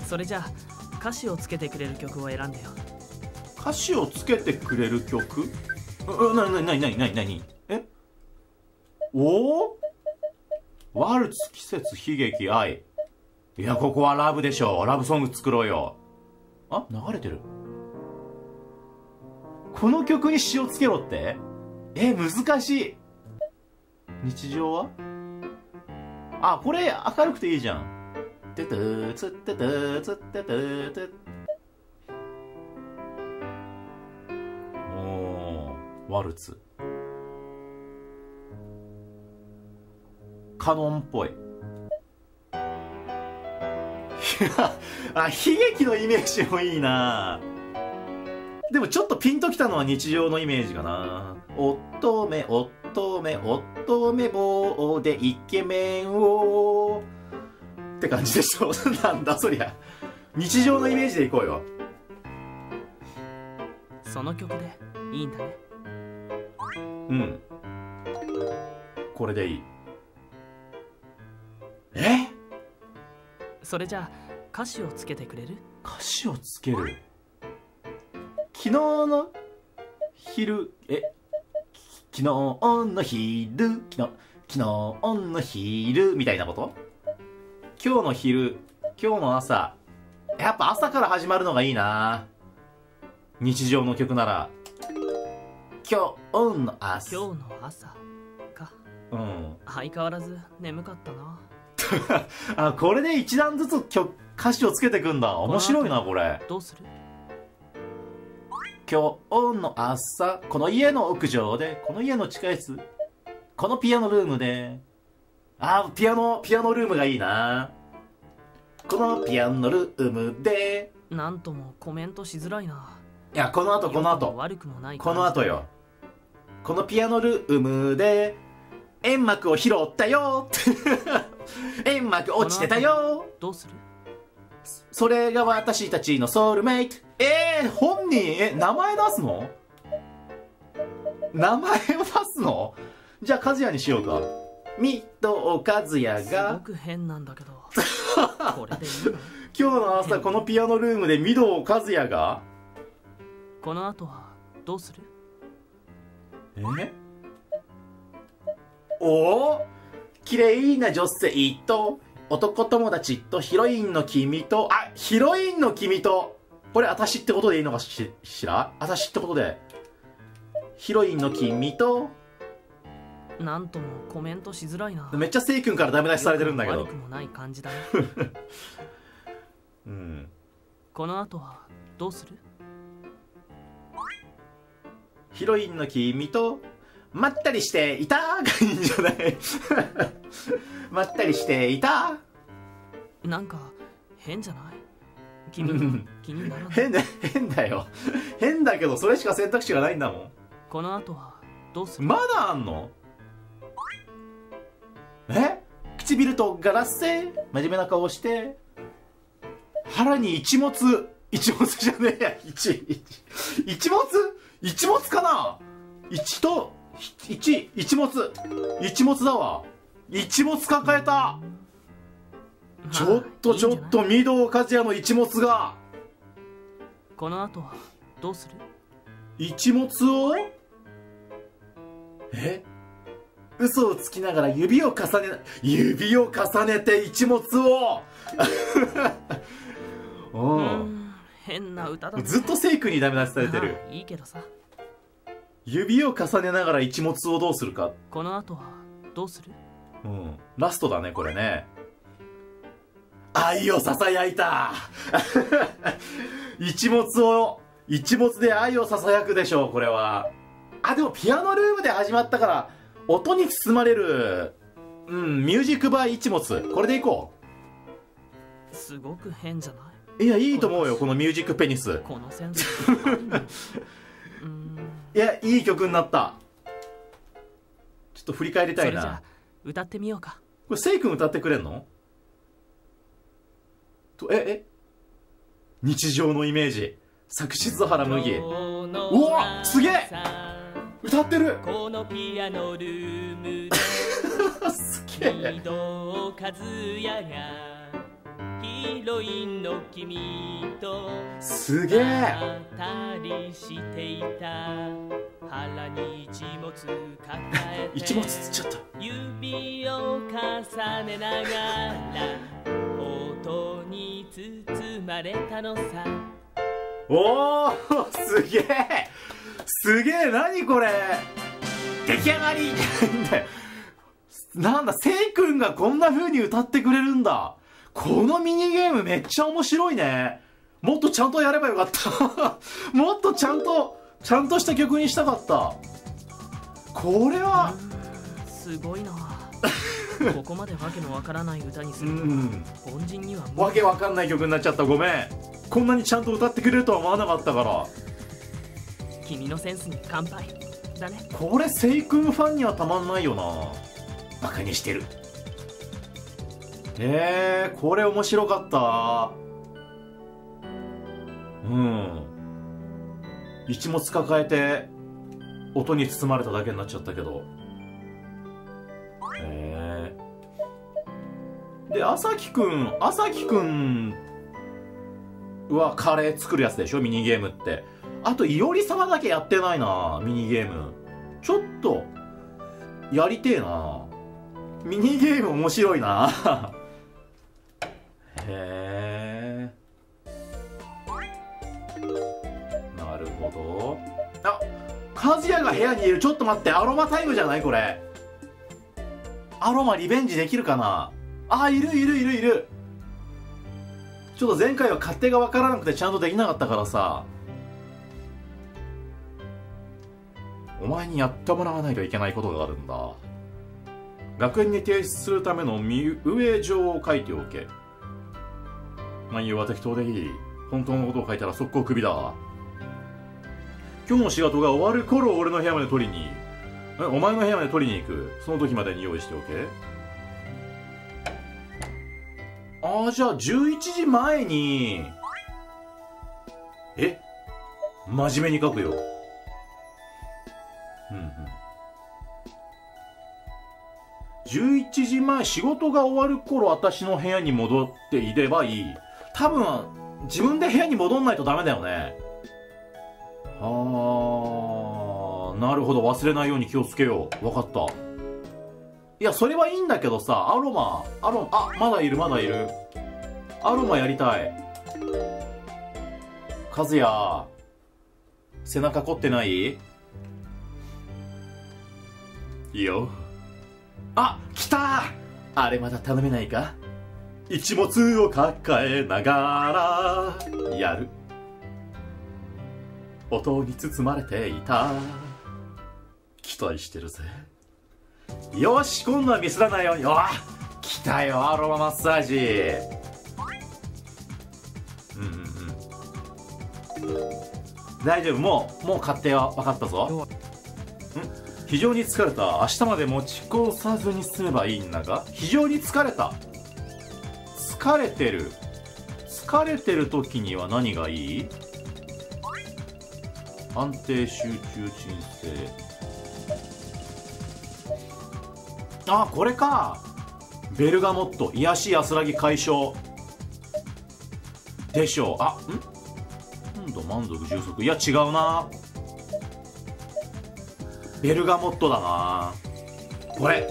Speaker 6: それじゃあ歌詞をつけてくれる曲を選んでよ。
Speaker 1: 歌詞をつけてくれる曲？う、なになになになになになに？え？おー？ワルツ、季節、悲劇、愛。いや、ここはラブでしょ。ラブソング作ろうよ。あ、流れてる。この曲に詩をつけろって？え、難しい。日常は？あ、これ明るくていいじゃん。ててーつっててーつっててーて。おー、ワルツ。 カノンっぽい。あ、悲劇のイメージもいいな。でもちょっとピンときたのは日常のイメージかな。乙女乙女乙女棒でイケメンをって感じでしょ。なんだそりゃ。日常のイメージでいこうよ。
Speaker 6: その曲でいいんだね。
Speaker 1: うん、これでいい。え、
Speaker 6: それじゃあ歌詞をつけてくれる？
Speaker 1: 歌詞をつける。昨日の昼、え昨日の昼、昨日昨日の昼みたいなこと？今日の昼、今日の朝。やっぱ朝から始まるのがいいな。日常の曲なら。今日の朝。
Speaker 6: 今日の朝か。
Speaker 1: うん。
Speaker 6: 相変わらず眠かったな。
Speaker 1: あ、これで一段ずつ曲歌詞をつけてくんだ。面白いなこれ。
Speaker 6: どうする？
Speaker 1: 今日の朝、この家の屋上で、この家の地下室、このピアノルームで。あ、ピアノピアノルームがいいな。このピアノルームで。
Speaker 6: なんともコメントしづらいな。
Speaker 1: いや、この後この後
Speaker 6: 悪くもない。
Speaker 1: この後よ。このピアノルームで煙幕を拾ったよ。煙幕落ちてたよ。
Speaker 6: どうする？
Speaker 1: それが私たちのソウルメイト。えー、本人、え、名前出すの？名前を出すの？じゃあ和也にしようか。水戸和也が。
Speaker 6: すごく変なんだけど。これでいいの？
Speaker 1: 今日の朝このピアノルームで水戸和也が。
Speaker 6: この後はどうする？
Speaker 1: え？おお、綺麗な女性と男友達とヒロインの君と、あ、ヒロインの君と、これ私ってことでいいのかしら？私ってことでヒロインの君と。
Speaker 6: なんともコメントしづらいな。
Speaker 1: めっちゃせい君からダメ出しされてるんだけど。
Speaker 6: 悪くもない感じだね。
Speaker 1: うん。
Speaker 6: この後はどうする？
Speaker 1: ヒロインの君とまったりしていたがいいんじゃない？まったりしていた。
Speaker 6: なんか変じゃない？君気にならない？
Speaker 1: 変だ、変だよ。変だけどそれしか選択肢がないんだもん。
Speaker 6: この後はどうする？
Speaker 1: まだあんの？え？唇とガラスで真面目な顔して腹に一物、一物じゃねえや、一一物一物かな。一と一一物一物だわ。一物抱えた。ちょっとちょっと御堂和也の一物が。
Speaker 6: この後はどうする？
Speaker 1: 一物を、え、嘘をつきながら指を重ね指を重ねて一物を。
Speaker 6: うん、変な歌だね。
Speaker 1: ずっとセイクにダメ出しされてる。
Speaker 6: いいけどさ。
Speaker 1: 指を重ねながら一物をどうするか。
Speaker 6: この後はどうする？
Speaker 1: うん、ラストだねこれね。愛をささやいた。一物を一物で愛をささやくでしょうこれは。あ、でもピアノルームで始まったから音に包まれる、うん、ミュージックバー一物、これでいこ
Speaker 6: う。すごく変じゃない？
Speaker 1: いや、いいと思うよこのミュージックペニス。
Speaker 6: このセンス。
Speaker 1: いや、いい曲になった。ちょっと振り返りたいな。
Speaker 6: それじゃあ歌ってみようか。
Speaker 1: これセイ君歌ってくれんの？とええ日常のイメージ、作詞津原麦。うわ、すげえ歌ってる。
Speaker 9: このピアノルーム
Speaker 1: ですげえ。
Speaker 9: 水戸和也がヒロインの君と
Speaker 1: すげえ
Speaker 9: たりしていた。腹に一物抱えて
Speaker 1: 一物つっちゃった。
Speaker 9: 指を重ねながら音に包まれたのさ。
Speaker 1: おお、すげえすげえ、何これ、出来上がりなんだ、せい君がこんな風に歌ってくれるんだ。このミニゲームめっちゃ面白いね。もっとちゃんとやればよかったもっとちゃんとちゃんとした曲にしたかった。これは
Speaker 6: すごいな。 ここまでわけのわからない歌にすると凡人には無理。
Speaker 1: わけわかんない曲になっちゃった。ごめん。こんなにちゃんと歌ってくれるとは思わなかったから。
Speaker 6: 君のセンスに乾杯だね。
Speaker 1: これセイ君ファンにはたまんないよな。バカにしてる。えー、これ面白かった。うん。一物抱えて音に包まれただけになっちゃったけど。へえ。で、朝輝くん、朝輝くんはカレー作るやつでしょ、ミニゲームって。あと、いおり様だけやってないな、ミニゲーム。ちょっと、やりてえな。ミニゲーム面白いな。へえ。なるほど。あ、和也が部屋にいる。ちょっと待って、アロマタイムじゃないこれ。アロマリベンジできるかなあ、いるいるいるいる。ちょっと前回は勝手が分からなくてちゃんとできなかったからさ。お前にやってもらわないといけないことがあるんだ。学園に提出するための身上状を書いておけ。内容は適当でいい。本当のことを書いたら速攻クビだ。今日の仕事が終わる頃俺の部屋まで取りにえお前の部屋まで取りに行く。その時までに用意しておけ。ああ、じゃあじゅういちじまえに。え真面目に書くよ。うんうん。じゅういちじまえ、仕事が終わる頃私の部屋に戻っていればいい。多分自分で部屋に戻んないとダメだよね。あー、なるほど。忘れないように気をつけよう。わかった。いや、それはいいんだけどさ、アロマ、アロマ、あ、まだいるまだいる。アロマやりたい。和也、背中凝ってない？いいよ。あ、来た！あれまだ頼めないか？一物を抱えながらやる。音に包まれていた。期待してるぜ。よし、今度はミスらないように。お、来たよ、アロママッサージ。うんうんうん。大丈夫、もうもう勝手は分かったぞ。ん、非常に疲れた。明日まで持ち越さずに済めばいいんだが。非常に疲れた。疲れてる。疲れてる時には何がいい？安定、集中、鎮静。あ、これか。ベルガモット、癒し安らぎ解消でしょう。あ、ん温度満足充足。いや違うな。ベルガモットだな。これ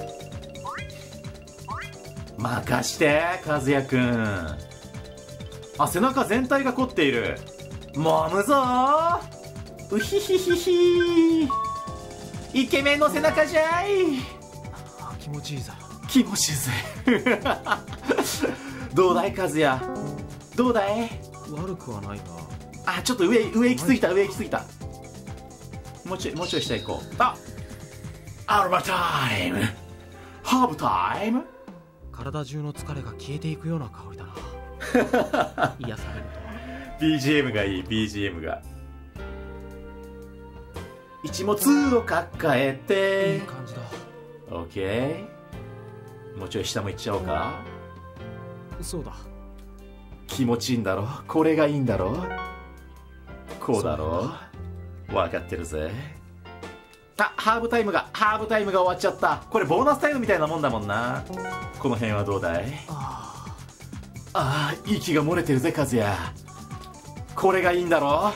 Speaker 1: 任して和也くん。あ、背中全体が凝っている。揉むぞー。うひひひひ。イケメンの背中じゃい。
Speaker 2: 気持ちいいぜ。
Speaker 1: 気持ちいいぜ。どうだい和也、どうだい？
Speaker 2: 悪くはないが。
Speaker 1: あ、ちょっと上上行き過ぎた、上行き過ぎた。もうちょいもうちょい下行こう。あ、アロマタイム、ハーブタイム。
Speaker 2: 体中の疲れが消えていくような香りだな。癒されると。
Speaker 1: ビージーエム がいい。 ビージーエム が一物を抱えて。
Speaker 2: いい感じだ。
Speaker 1: オッケー。もうちょい下も行っちゃおうか。
Speaker 2: そうだ。
Speaker 1: 気持ちいいんだろ。これがいいんだろ。こうだろ。分かってるぜ。あ、ハーブタイムがハーブタイムが終わっちゃった。これボーナスタイムみたいなもんだもんな。この辺はどうだい？ああ、息が漏れてるぜ和也。これがいいんだろ。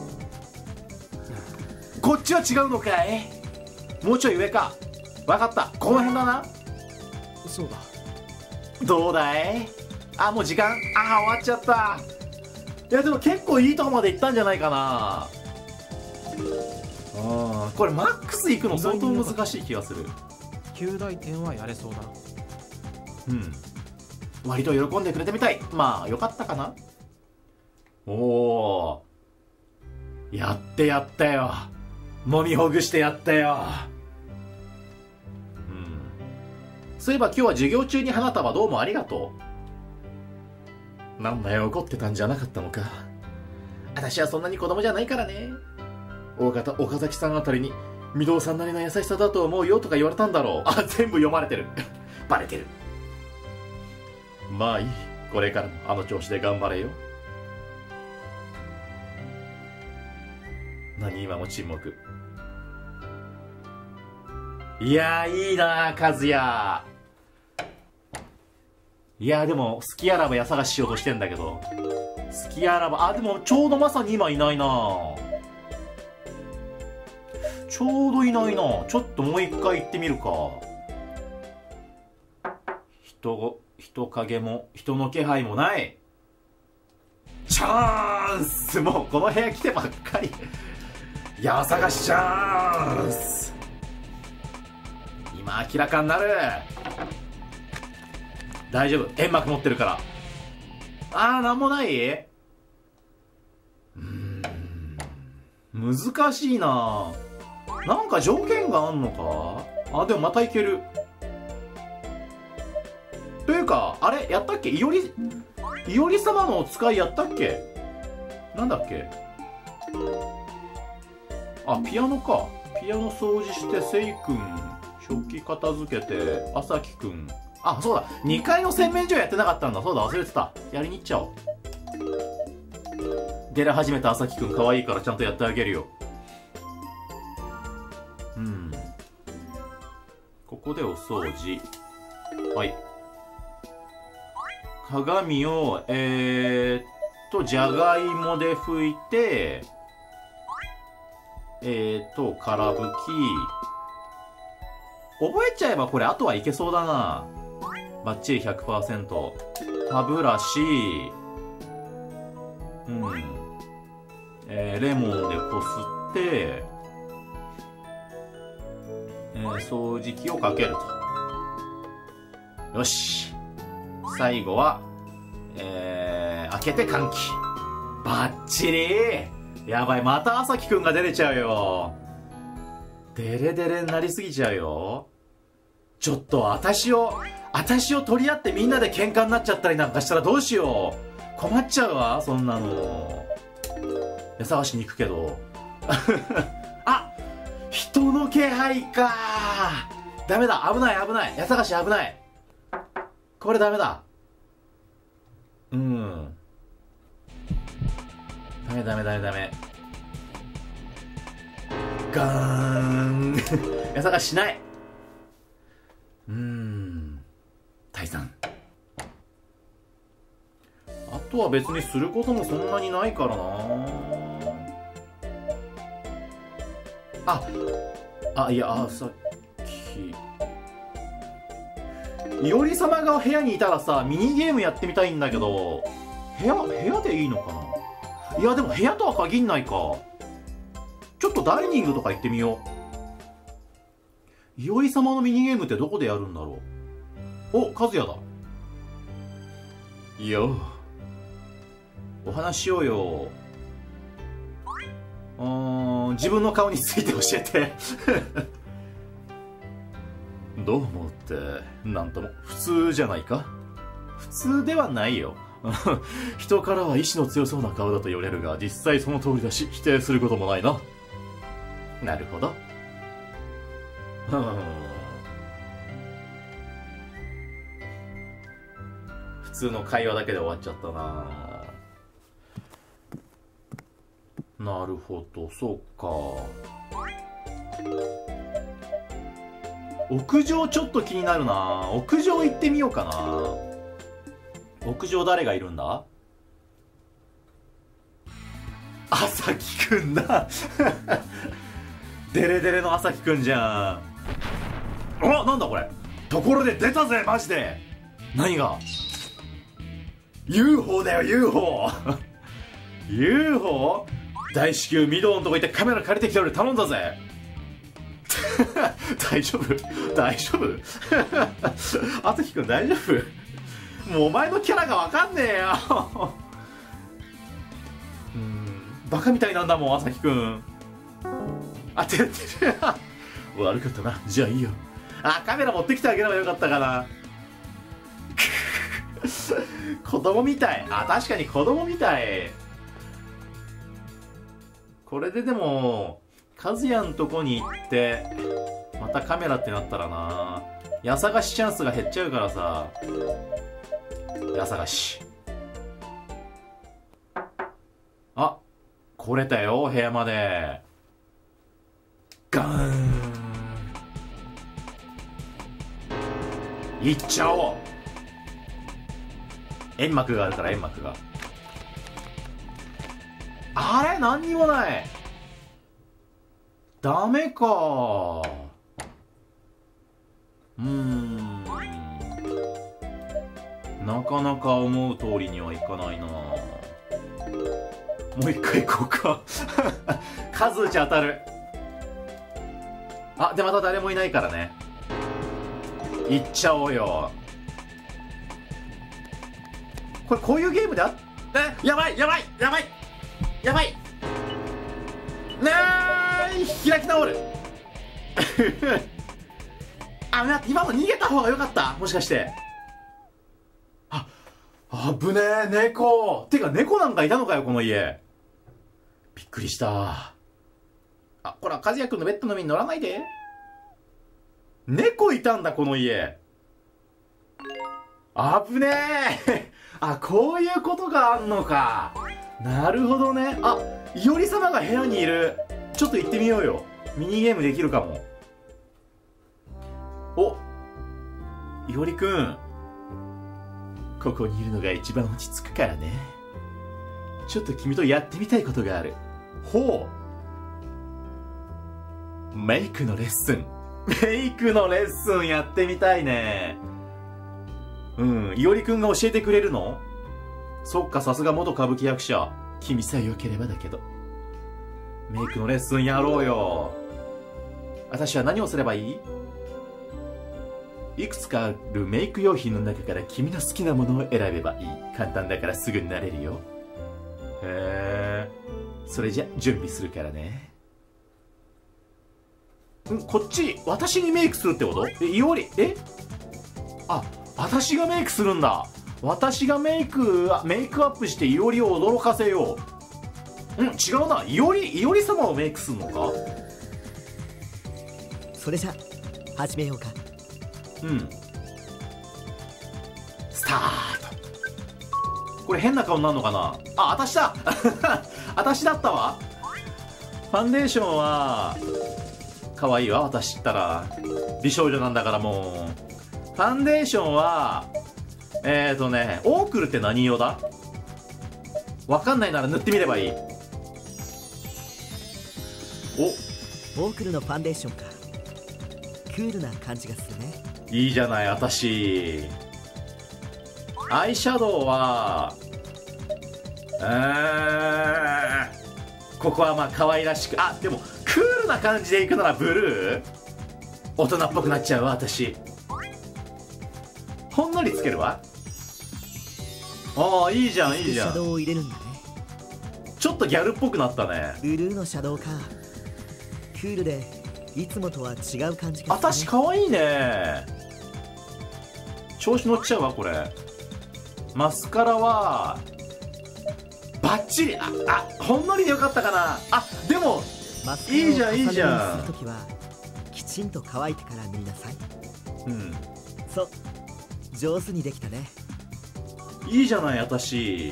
Speaker 1: こっちは違うのかい？もうちょい上か。分かった、この辺だな。
Speaker 2: そうだ。
Speaker 1: どうだい？あ、もう時間、あー終わっちゃった。いやでも結構いいとこまで行ったんじゃないかな。あー、これマックス行くの相当難しい気がする。
Speaker 2: きゅう大点はやれそうだな。
Speaker 1: うん、割と喜んでくれてみたい。まあよかったかな。おお、やってやったよ。揉みほぐしてやったよ。 そういえば今日は授業中に花束どうもありがとう。なんだよ、怒ってたんじゃなかったのか。私はそんなに子供じゃないからね。大方岡崎さんあたりに御堂さんなりの優しさだと思うよとか言われたんだろう。あ、全部読まれてる。バレてる。まあいい。これからもあの調子で頑張れよ。何今も沈黙。いやーいいなー和也。いやーでも好きあらば家探ししようとしてんだけど、好きあらば、あでもちょうどまさに今いないなー。ちょうどいないな。ちょっともう一回行ってみるか。人人影も人の気配もない。チャンス。もうこの部屋来てばっかり。家探しチャンス。今明らかになる。大丈夫、煙幕持ってるから。あー、なんもない。うーん、難しいな。なんか条件があんのか。あ、でもまたいける。というか、あれやったっけ。いおりいおり様のお使いやったっけ。なんだっけ。あ、ピアノか。ピアノ掃除してせいくん、食器片付けてあさきくん。あ、そうだ、にかいの洗面所やってなかったんだ。そうだ、忘れてた。やりに行っちゃおう。出ら始めたあさきくん可愛いからちゃんとやってあげるよ。うん、ここでお掃除。はい。鏡をえー、っとじゃがいもで拭いて、えー、っとから拭き。覚えちゃえばこれあとはいけそうだな。バッチリ ひゃくパーセント。 歯ブラシ、うん、えー、レモンでこすって、えー、掃除機をかけると。よし、最後は、えー、開けて換気。バッチリ。やばい、またあさきくんが出れちゃうよ。デレデレになりすぎちゃうよ。ちょっと私を私を取り合ってみんなで喧嘩になっちゃったりなんかしたらどうしよう。困っちゃうわ、そんなの。家探しに行くけど。あ、人の気配か。ダメだ、危ない危ない。家探し危ない。これダメだ。うん、ダメダメダメダメ。ガーン。家探ししない。うーん、退散。あとは別にすることもそんなにないからな。ああ、いや、あ、さっきいおり様が部屋にいたらさ、ミニゲームやってみたいんだけど、部屋部屋でいいのかな。いやでも部屋とは限んないか。ちょっとダイニングとか行ってみよう。いおり様のミニゲームってどこでやるんだろう。お、和也だ。いや、お話ししようよ。うーん、自分の顔について教えて。どう思うってなんとも普通じゃないか。普通ではないよ。人からは意志の強そうな顔だと言われるが、実際その通りだし否定することもないな。なるほど。普通の会話だけで終わっちゃったな。なるほど、そうか。屋上ちょっと気になるな。屋上行ってみようかな。屋上誰がいるんだ。あさきくんだ。デレデレのあさきくんじゃん。あ、なんだこれ。ところで出たぜ、マジで。何が。 ユーフォー だよ、ユーフォー。ユーフォー？ 大至急ミドのとこ行ってカメラ借りてきて俺頼んだぜ。大丈夫大丈夫。あさきくん大丈夫。もうお前のキャラがわかんねえよ。うん、バカみたいなんだもん、あさきくん。あ、てるてる。悪かったな。じゃあいいよ。 あ、カメラ持ってきてあげればよかったかな。子供みたい。あ、確かに子供みたい。これででも和也んとこに行ってまたカメラってなったらな、家探しチャンスが減っちゃうからさ。家探し。あ、来れたよ、部屋まで。ガーン。行っちゃおう。煙幕があるから、煙幕が。あれ、何にもない。ダメか。うーん、なかなか思う通りにはいかないな。もう一回行こうか。数打ち当たる。あ、でまた誰もいないからね。行っちゃおうよ。これこういうゲームであっえやばいやばいやばいやばいねー、開き直る。あ、待って、今の逃げた方が良かった、もしかして。あ、危ねえ、猫。てか猫なんかいたのかよ、この家。びっくりした。あ、こら、和也くんのベッドの上に乗らないで。猫いたんだ、この家。危ねえ。あ、こういうことがあんのか。なるほどね。あ、いおり様が部屋にいる。ちょっと行ってみようよ。ミニゲームできるかも。お、いおりくん、ここにいるのが一番落ち着くからね。ちょっと君とやってみたいことがある。ほう、メイクのレッスン。メイクのレッスンやってみたいね。うん、いおりくんが教えてくれるの？そっか、さすが元歌舞伎役者。君さえ良ければだけど。メイクのレッスンやろうよ。私は何をすればいい？いくつかあるメイク用品の中から君の好きなものを選べばいい。簡単だからすぐになれるよ。へえ。それじゃ準備するからね。ん、こっち、私にメイクするってこと？え、いおり、え？あ、私がメイクするんだ。私がメイク、メイクアップしていおりを驚かせよう。うん、違うな。いおり、いおり様をメイクするのか？
Speaker 10: それじゃ、始めようか。
Speaker 1: うん。スタート。これ変な顔になるのかなあ、私だ私だったわ。ファンデーションは、可愛いわ、私ったら。美少女なんだからもう。ファンデーションは、えーとね、オークルって何色だ？わかんないなら塗ってみればいい。
Speaker 10: お、オークルのファンデーションか。クールな感じがするね。
Speaker 1: いいじゃない、私。アイシャドウは、えー、ここはまあ可愛らしく、あ、でもクールな感じでいくならブルー？大人っぽくなっちゃうわ、私。ほんのりつけるわ。ああ、いいじゃん、いいじゃん。
Speaker 10: シャドウを入れるんだね。
Speaker 1: ちょっとギャルっぽくなったね。
Speaker 10: ブルーのシャドウか。クールでいつもとは違う感じがするね。
Speaker 1: 私可愛いね。調子乗っちゃうわ、これ。マスカラはバッチリ。あ、あ、ほんのりでよかったかな。あ、でもいいじゃん、いいじゃん。
Speaker 10: するときはきちんと乾いてから塗りなさい。
Speaker 1: うん、
Speaker 10: そう、上手にできたね。
Speaker 1: いいじゃない、私。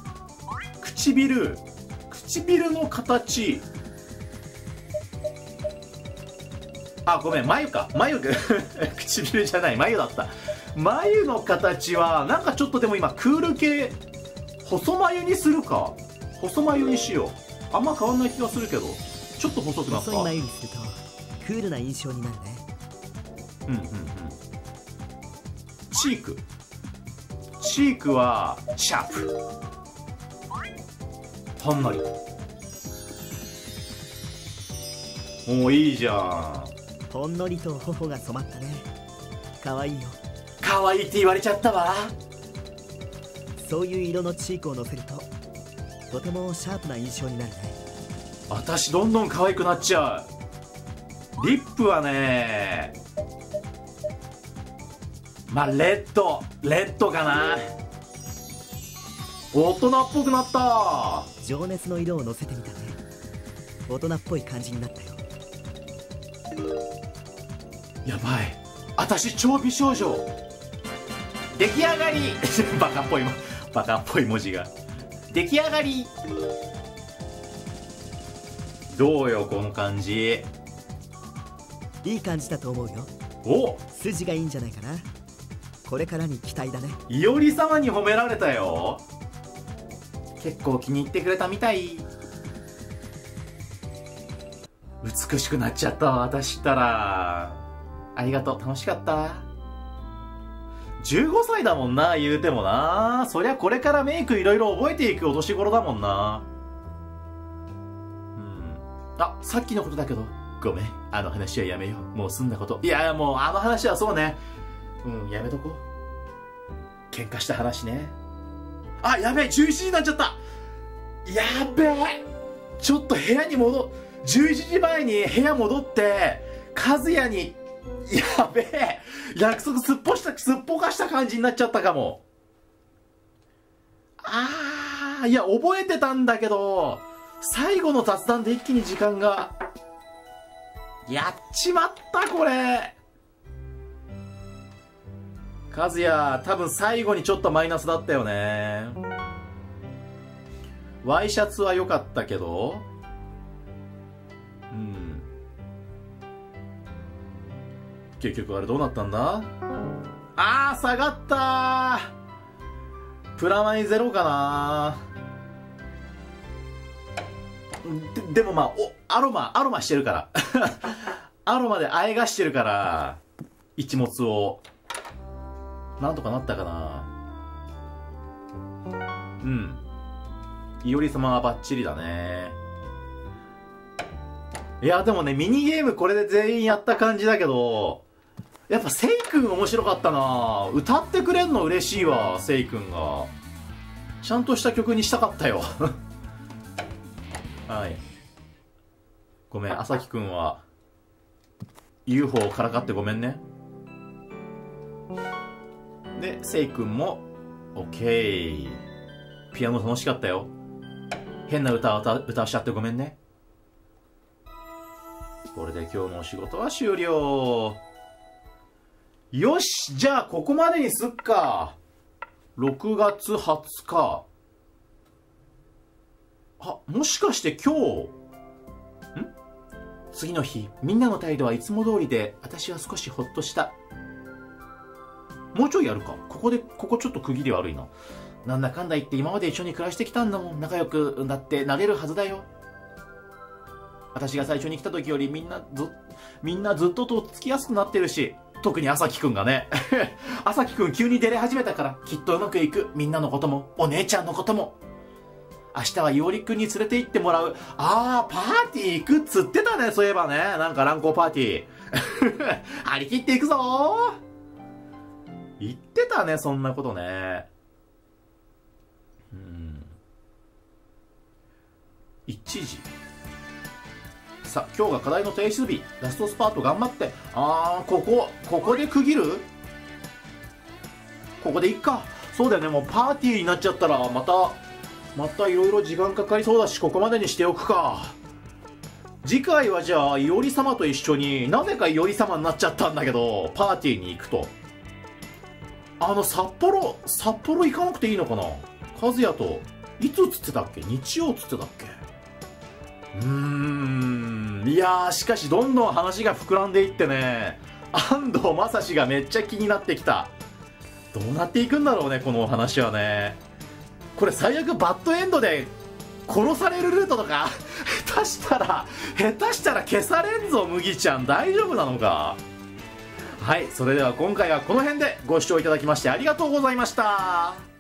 Speaker 1: 唇、唇の形。あ、ごめん、眉か、眉唇じゃない、眉だった。眉の形はなんかちょっとでも今クール系、細眉にするか。細眉にしよう。あんま変わんない気がするけど、ちょっと細くなった。
Speaker 10: 細い眉にするとクールな印象になるね。
Speaker 1: うんうんうん。チーク、チークはシャープ、ほんのり。おお、いいじゃん。
Speaker 10: ほんのりと頬が染まったね。かわいいよ。
Speaker 1: かわいいって言われちゃったわ。
Speaker 10: そういう色のチークをのせるととてもシャープな印象になるね。
Speaker 1: 私どんどん可愛くなっちゃう。リップはね、 まあレッドレッドかな。大人っぽくなった。
Speaker 10: 情熱の色を乗せてみたね。大人っぽい感じになったよ。
Speaker 1: やばい、私超美少女出来上がりバカっぽいバカっぽい文字が出来上がり。どうよこの感じ。
Speaker 10: いい感じだと思うよ。
Speaker 1: お、
Speaker 10: 筋がいいんじゃないかな。これからに期待だね。
Speaker 1: いおり様に褒められたよ。結構気に入ってくれたみたい。美しくなっちゃったわ私ったら。ありがとう、楽しかった。じゅうごさいだもんな、言うてもな。そりゃこれからメイクいろいろ覚えていくお年頃だもんな。うん。あ、さっきのことだけどごめん、あの話はやめよう。もう済んだこと。いやもうあの話はそうね、うん、やめとこう。喧嘩した話ね。あ、やべえ、じゅういちじになっちゃった。やべえ、ちょっと部屋に戻じゅういちじまえに部屋戻って和也に、やべえ、約束すっぽしたすっぽかした感じになっちゃったかも。あー、いや覚えてたんだけど最後の雑談で一気に時間がやっちまった。これ和也多分最後にちょっとマイナスだったよね。ワイシャツは良かったけど、うん、結局あれどうなったんだ。あー、下がったー。プラマイゼロかな。で, でもまあおアロマアロマしてるからアロマであえがしてるから一物をなんとかなったかな。うん、いおり様はバッチリだね。いやでもね、ミニゲームこれで全員やった感じだけど、やっぱセイ君面白かったな。歌ってくれんの嬉しいわ。セイ君がちゃんとした曲にしたかったよはい、ごめん、朝輝くんは ユーフォー をからかってごめんね。で、セイくんも OK。 ピアノ楽しかったよ。変な歌を歌歌わしちゃってごめんね。これで今日のお仕事は終了。よし、じゃあここまでにすっか。ろくがつはつか。あ、もしかして今日、ん？次の日、みんなの態度はいつも通りで、私は少しほっとした。もうちょいやるか。ここで、ここちょっと区切り悪いな。なんだかんだ言って今まで一緒に暮らしてきたんだもん。仲良く、だってなれるはずだよ。私が最初に来た時よりみんなず、みんなずっととっつきやすくなってるし、特に朝輝くんがね。朝輝くん急に出れ始めたから、きっとうまくいく。みんなのことも、お姉ちゃんのことも。明日はいおりくんに連れて行ってもらう。あー、パーティー行くっつってたね、そういえばね。なんか乱行パーティー。張り切っていくぞー。言ってたね、そんなことね。うん。いちじ。さあ、今日が課題の提出日。ラストスパート頑張って。あー、ここ、ここで区切る？ここでいっか。そうだよね、もうパーティーになっちゃったら、また、またいろいろ時間かかりそうだし、ここまでにしておくか。次回はじゃあ、いおり様と一緒に、なぜかいおり様になっちゃったんだけど、パーティーに行くと。あの、札幌、札幌行かなくていいのかな？和也と、いつつってたっけ？日曜つってたっけ？うーん、いやー、しかしどんどん話が膨らんでいってね、安藤正史がめっちゃ気になってきた。どうなっていくんだろうね、このお話はね。これ最悪バッドエンドで殺されるルートとか下手したら下手したら消されんぞ。麦ちゃん大丈夫なのか。はい、それでは今回はこの辺でご視聴いただきましてありがとうございました。